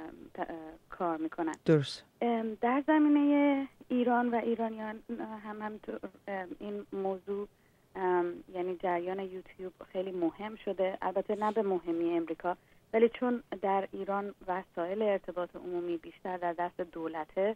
کار میکنن. درست. در زمینه ایران و ایرانیان هم این موضوع یعنی جریان یوتیوب خیلی مهم شده، البته نه به مهمی امریکا، ولی چون در ایران وسایل ارتباط عمومی بیشتر در دست دولته،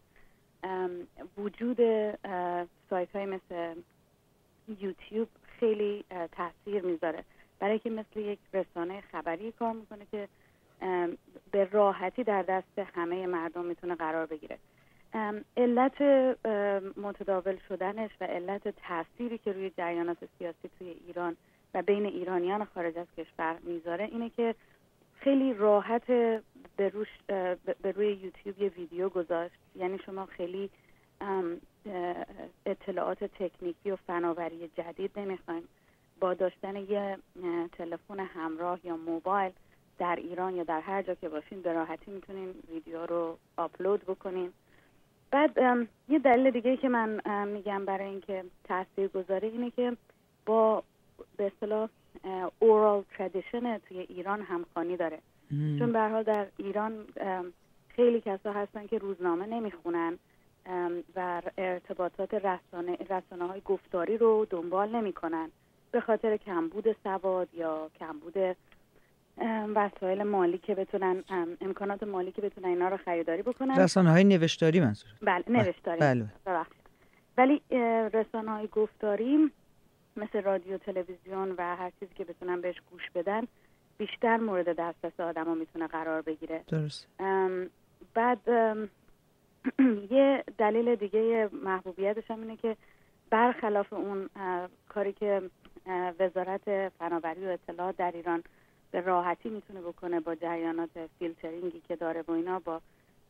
وجود سایت های مثل یوتیوب خیلی تاثیر میذاره برای که مثل یک رسانه خبری کار میکنه که به راحتی در دست همه مردم میتونه قرار بگیره. علت متداول شدنش و علت تأثیری که روی جریانات سیاسی توی ایران و بین ایرانیان خارج از کشور میذاره اینه که خیلی راحت به روی یوتیوب یه ویدیو گذاشت. یعنی شما خیلی اطلاعات تکنیکی و فناوری جدید نمیخوایم. با داشتن یه تلفن همراه یا موبایل در ایران یا در هر جا که باشین به راحتی میتونین ویدیو رو آپلود بکنین. بعد یه دلیل دیگه که من میگم برای اینکه تاثیرگذاره اینه که با به اصطلاح اورال ترادیشن توی ایران همخوانی داره. چون به هر حال در ایران خیلی کسا هستن که روزنامه نمیخونن و ارتباطات رسانه‌های گفتاری رو دنبال نمیکنن به خاطر کمبود سواد یا کمبود وسایل مالی که بتونن امکانات مالی که بتونن اینا رو خریداری بکنن. رسانه‌های نوشتاری منظور؟ بله نوشتاری. بله. ولی رسانه‌های گفتاری مثل رادیو، تلویزیون و هر چیزی که بتونن بهش گوش بدن بیشتر مورد دسترس آدما میتونه قرار بگیره. درست. بعد یه دلیل دیگه محبوبیتش هم اینه که برخلاف اون کاری که وزارت فناوری و اطلاعات در ایران به راحتی میتونه بکنه با جریانات فیلترینگی که داره و اینا، با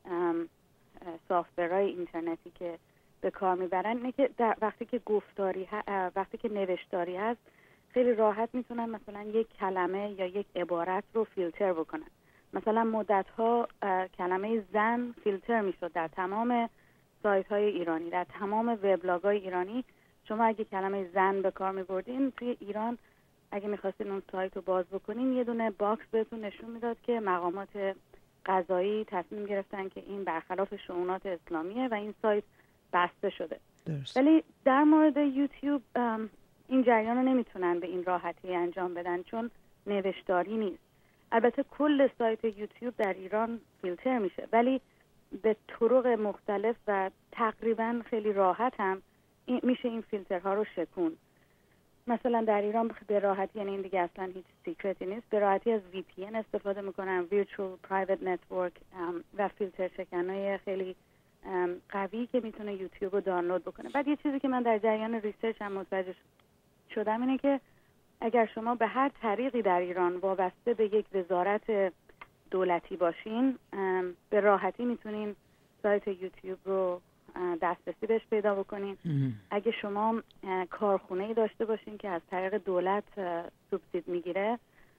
سافتورهای اینترنتی که به کار میبرن، اینه که وقتی که وقتی که نوشتاری هست خیلی راحت میتونن مثلا یک کلمه یا یک عبارت رو فیلتر بکنن. مثلا مدت‌ها کلمه زن فیلتر میشد در تمام سایت‌های ایرانی، در تمام وبلاگ‌های ایرانی. شما اگه کلمه زن به کار می‌بردین توی ایران، اگه می‌خواستین اون سایت رو باز بکنین، یه دونه باکس بهتون نشون میداد که مقامات قضایی تصمیم گرفتن که این برخلاف شؤونات اسلامیه و این سایت بسته شده. درست. ولی در مورد یوتیوب این جریان رو نمیتونن به این راحتی انجام بدن چون نوشتاری نیست. البته کل سایت یوتیوب در ایران فیلتر میشه، ولی به طرق مختلف و تقریبا خیلی راحت هم میشه این فیلترها رو شکون. مثلا در ایران به راحتی، یعنی این دیگه اصلا هیچ سیکرتی نیست، به راحتی از VPN استفاده میکنن، Virtual Private Network و فیلتر شکنای خیلی قوی که میتونه یوتیوب رو دانلود بکنه. بعد یه چیزی که من در جریان ریسرچ هم متوجه شدم اینه که اگر شما به هر طریقی در ایران وابسته به یک وزارت دولتی باشین، به راحتی میتونین سایت یوتیوب رو دسترسی بهش پیدا بکنین. اگه شما کارخونه‌ای داشته باشین که از طریق دولت سوبسید میگیره،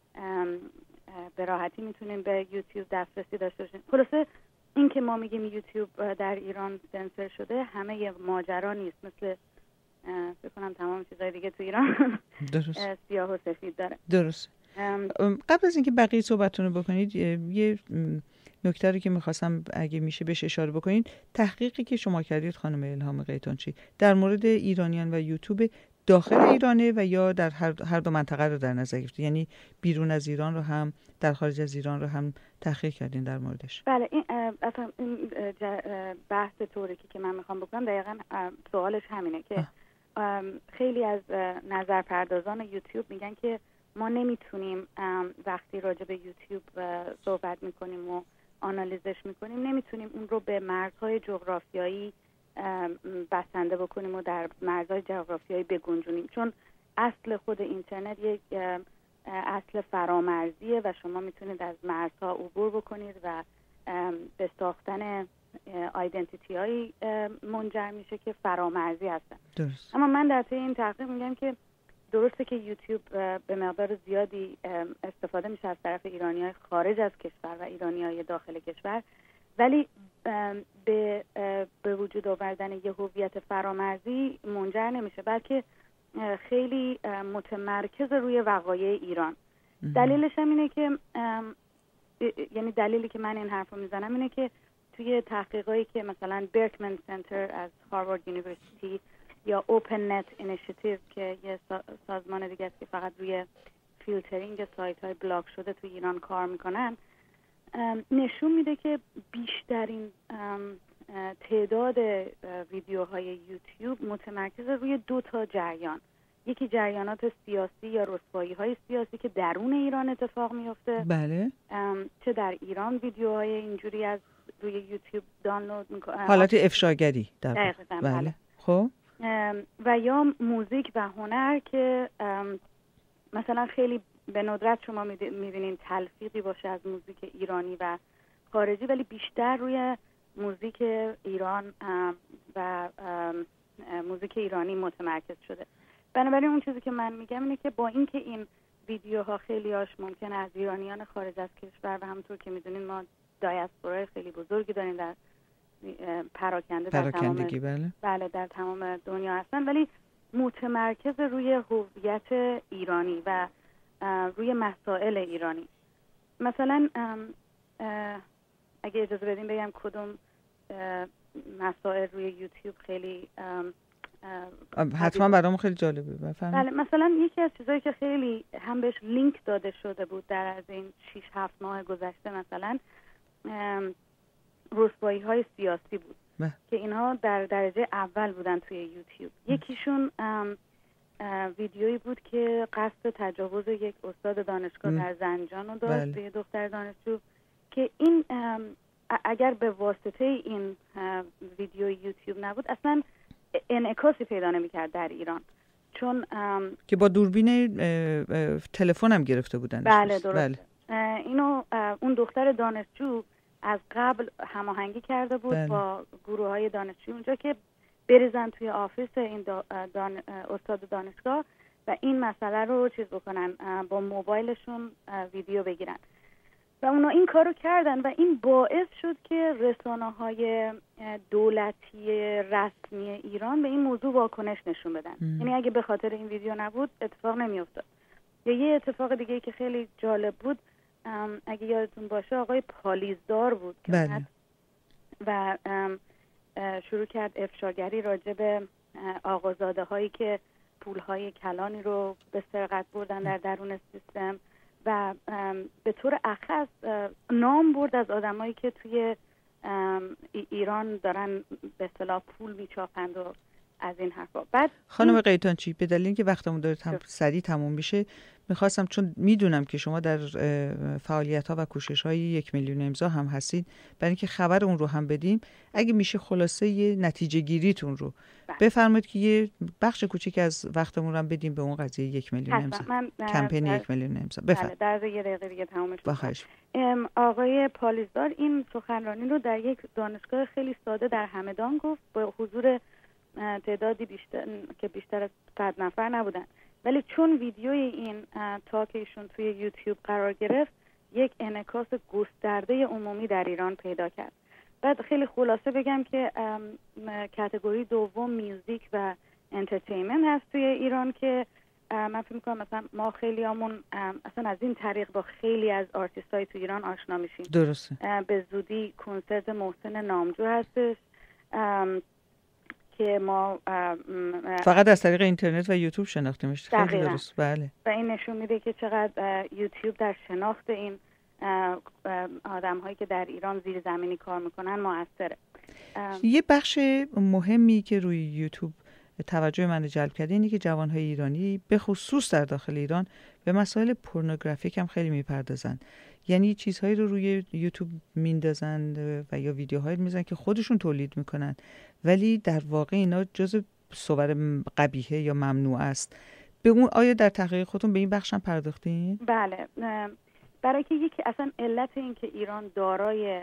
به راحتی میتونین به یوتیوب دسترسی داشته باشین. خلاصه این که ما میگیم یوتیوب در ایران سنسور شده همه یه ماجرا نیست، مثل بکنم تمام چیزای دیگه تو ایران سیاه و سفید داره. درست. قبل از اینکه بقیه صحبتتون رو بکنید، یه نکته رو که میخواستم اگه میشه بهش اشاره بکنید، تحقیقی که شما کردید خانم الهام قیتانچی در مورد ایرانیان و یوتیوب داخل ایرانه و یا در هر دو منطقه رو در نظر گرفتید؟ یعنی بیرون از ایران رو هم، در خارج از ایران رو هم تحقیق کردین در موردش؟ بله، این اصلا این بحث تئوریکی که من میخوام بکنم دقیقاً سوالش همینه که خیلی از نظرپردازان یوتیوب میگن که ما نمیتونیم وقتی راجع به یوتیوب صحبت میکنیم و آنالیزش میکنیم، نمیتونیم اون رو به مرزهای جغرافیایی بسنده بکنیم و در مرزهای جغرافیایی بگنجونیم، چون اصل خود اینترنت یک اصل فرامرزیه و شما میتونید از مرزها عبور بکنید و به ساختن آیدنتیتی هایی منجر میشه که فرامرزی هستن. درست. اما من در طی این تحقیق میگم که درسته که یوتیوب به مقدار زیادی استفاده میشه از طرف ایرانی‌های خارج از کشور و ایرانی‌های داخل کشور، ولی به وجود آوردن یه هویت فرامرزی منجر نمیشه، بلکه خیلی متمرکز روی وقایع ایران. دلیلش هم اینه که یعنی دلیلی که من این حرف رو میزنم اینه که توی تحقیقایی که مثلا برکمن سنتر از هاروارد یونیورسیتی یا اوپن نت اینیشیتیو که یه سازمان دیگه است که فقط روی فیلترینگ سایت های بلاک شده توی ایران کار میکنن، نشون میده که بیشترین تعداد ویدیوهای یوتیوب متمرکز روی 2 جریان. یکی جریانات سیاسی یا رسوایی های سیاسی که درون ایران اتفاق میفته، بله، چه در ایران ویدیوهای اینجوری از روی یوتیوب دانلود میکنن، حالت افشاگری در دقیقاً. بله. خب و یا موزیک و هنر که مثلا خیلی به ندرت شما میبینین تلفیقی باشه از موزیک ایرانی و خارجی، ولی بیشتر روی موزیک ایران و موزیک ایرانی متمرکز شده. بنابراین اون چیزی که من میگم اینه که با اینکه این ویدیوها خیلی هاش ممکنه از ایرانیان خارج از کشور و همونطور که میدونین ما دیاسپورای خیلی بزرگی داریم در پراکنده در تمام بله در تمام دنیا هستن، ولی متمرکز روی هویت ایرانی و روی مسائل ایرانی. مثلا اگه اجازه بدیم بگم کدوم مسائل روی یوتیوب خیلی حتما برام خیلی جالبه بفرمایید. بله، مثلا یکی از چیزایی که خیلی هم بهش لینک داده شده بود در از این 6-7 ماه گذشته، مثلا رسوایی‌های سیاسی بود که اینها در درجه اول بودن توی یوتیوب. یکیشون ویدیویی بود که قصد تجاوز یک استاد دانشگاه در زنجان رو داشت به دختر دانشجو، که این اگر به واسطه این ویدیو یوتیوب نبود اصلا انعکاسی پیدا نمی‌کرد در ایران، چون که با دوربین تلفن هم گرفته بودن. بله درست. اینو اون دختر دانشجو از قبل هماهنگی کرده بود با گروه‌های دانشجویی اونجا که بریزن توی آفیس این استاد دانشگاه و این مسئله رو چیز بکنن، با موبایلشون ویدیو بگیرن و اونا این کارو کردن و این باعث شد که رسانه‌های دولتی رسمی ایران به این موضوع واکنش نشون بدن. یعنی اگه به خاطر این ویدیو نبود اتفاق نمی‌افتاد. یه اتفاق دیگه که خیلی جالب بود، اگه یادتون باشه آقای پالیزدار بود که و شروع کرد افشاگری راجع به آقازاده هایی که پولهای کلانی رو به سرقت بردن در درون سیستم و به طور اخص نام برد از آدمایی که توی ایران دارن به اصطلاح پول میچاپند و از این حرفا. بعد خانم قیتانچی، به دلیل اینکه وقتمون داره سریع تموم میشه، میخواستم چون میدونم که شما در فعالیت‌ها و کوشش‌های 1 میلیون امضا هم هستید، برای اینکه خبر اون رو هم بدیم، اگه میشه خلاصه یه نتیجه گیریتون رو بفرمایید که یه بخش کوچیک از وقتمون رو هم بدیم به اون قضیه 1 میلیون امضا، کمپین 1 میلیون امضا. بفرمایید. در یه دقیقه دیگه تمومش کنم. آقای پالیزدار این سخنرانی رو در یک دانشگاه خیلی ساده در همدان گفت با حضور تعدادی بیشتر از 100 نفر نبودن، ولی چون ویدیوی این تاک ایشون توی یوتیوب قرار گرفت یک انعکاس گسترده عمومی در ایران پیدا کرد. بعد خیلی خلاصه بگم که کاتگوری دوم میوزیک و انترتینمنت هست توی ایران که من فکر می‌کنم مثلا ما خیلیامون اصلا از این طریق با خیلی از آرتیست‌های تو ایران آشنا میشیم. درسته. به زودی کنسرت محسن نامجو هستش که ما فقط از طریق اینترنت و یوتیوب شناخته میشه. خیلی درست. بله. و این نشون میده که چقدر یوتیوب در شناخت این آدم‌هایی که در ایران زیر زمینی کار میکنن موثره. یه بخش مهمی که روی یوتیوب توجه من جلب کرده اینه که جوانهای ایرانی به خصوص در داخل ایران به مسائل پورنوگرافیک هم خیلی میپردازن. یعنی چیزهایی رو روی یوتیوب میندازن و یا ویدیوهایی میذارن که خودشون تولید میکنن، ولی در واقع اینا جزء صور قبیحه یا ممنوع است. به اون آیا در تحقیق خودتون به این بخش هم پرداختین؟ بله، برای که یکی اصلا علت این که ایران دارای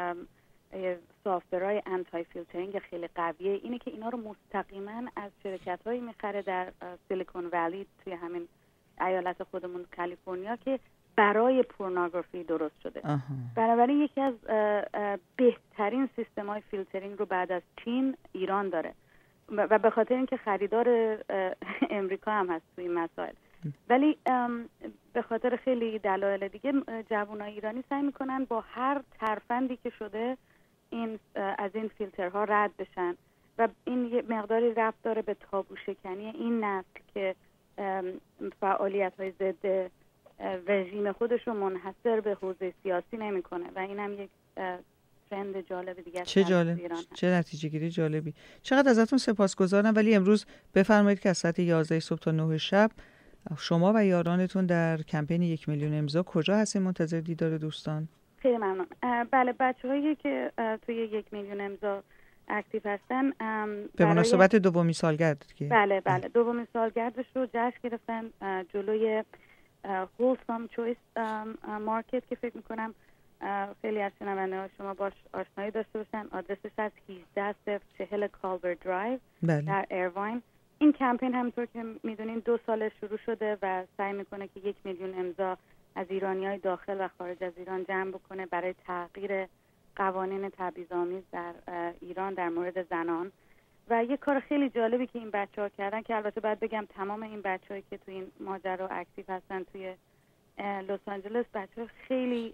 سافتورهای انتای فیلترینگ خیلی قویه اینه که اینا رو مستقیما از شرکت‌هایی میخره در سیلیکون ولی توی همین ایالت خودمون کالیفرنیا که برای پورنوگرافی درست شده. بنابراین یکی از بهترین سیستم‌های فیلترینگ رو بعد از چین ایران داره و به خاطر اینکه خریدار امریکا هم هست توی این مسائل. ولی به خاطر خیلی دلایل دیگه جوانای ایرانی سعی میکنن با هر ترفندی که شده از این فیلترها رد بشن و این یه مقداری ربط داره به تابو شکنی این نسل که فعالیت‌های ضد رژیم خودش رو منحصر به حوزه سیاسی نمیکنه و این هم یک ترند جالب دیگه است. چه جالب، چه نتیجه گیری جالبی. چقدر ازتون سپاسگزارم. ولی امروز بفرمایید که از ساعت 11 صبح تا 9 شب شما و یارانتون در کمپین 1 میلیون امضا کجا هستین منتظر دیدار دوستان؟ خیلی ممنون. بله، بچه‌هایی که توی 1 میلیون امضا اکتیو هستن به مناسبت دومین سالگرد که بله دومین سالگردش رو جشن گرفتن جلوی هولسام چویس مارکت که فکر میکنم خیلی از شنونده‌ها شما باش آشنایی داشته باشن. آدرسش از 18040 کالور درایو در ایرواین. این کمپین همونطور که میدونین 2 سال شروع شده و سعی میکنه که 1 میلیون امضا از ایرانیای داخل و خارج از ایران جمع بکنه برای تغییر قوانین تبعیض‌آمیز در ایران در مورد زنان. و یه کار خیلی جالبی که این بچه‌ها کردن که البته باید بگم تمام این بچه‌هایی که توی این ماجرا اکتیو هستن توی لس آنجلس بچه خیلی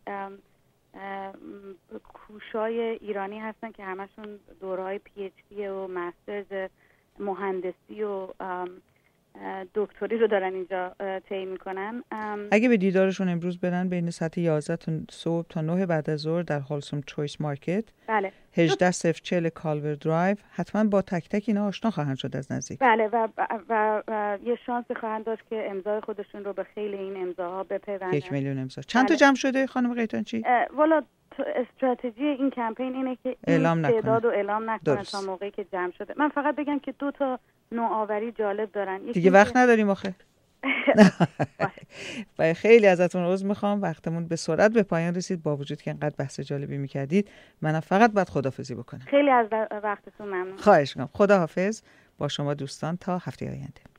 کوشای ایرانی هستن که همشون دوره‌های PhD و مسترز مهندسی و دکتری رو دارن اینجا طی میکنن. اگه به دیدارشون امروز برن بین ساعت 11 تا صبح تا 9 بعد از ظهر در هولسوم چویس مارکت، بله، 18040 کالور درایو، حتما با تک تک اینا آشنا خواهند شد از نزدیک. بله و یه شانسی خواهند داشت که امضای خودشون رو به خیلی این امضاها بپیوندن. 1 میلیون امضا. چند تا جمع شده خانم قیتانچی؟ والا استراتژی این کمپین اینه که اعلام این تعداد رو اعلام نکنه تا موقعی که جمع شده. من فقط بگم که 2 تا نوآوری جالب دارن. دیگه وقت نداریم آخه. و خیلی ازتون عذر میخوام، وقتمون به سرعت به پایان رسید، با وجود که انقدر بحث جالبی میکردید. منم فقط باید خداحافظی بکنم. خیلی از وقتتون ممنون. خواهش میکنم. خداحافظ با شما دوستان تا هفته آینده.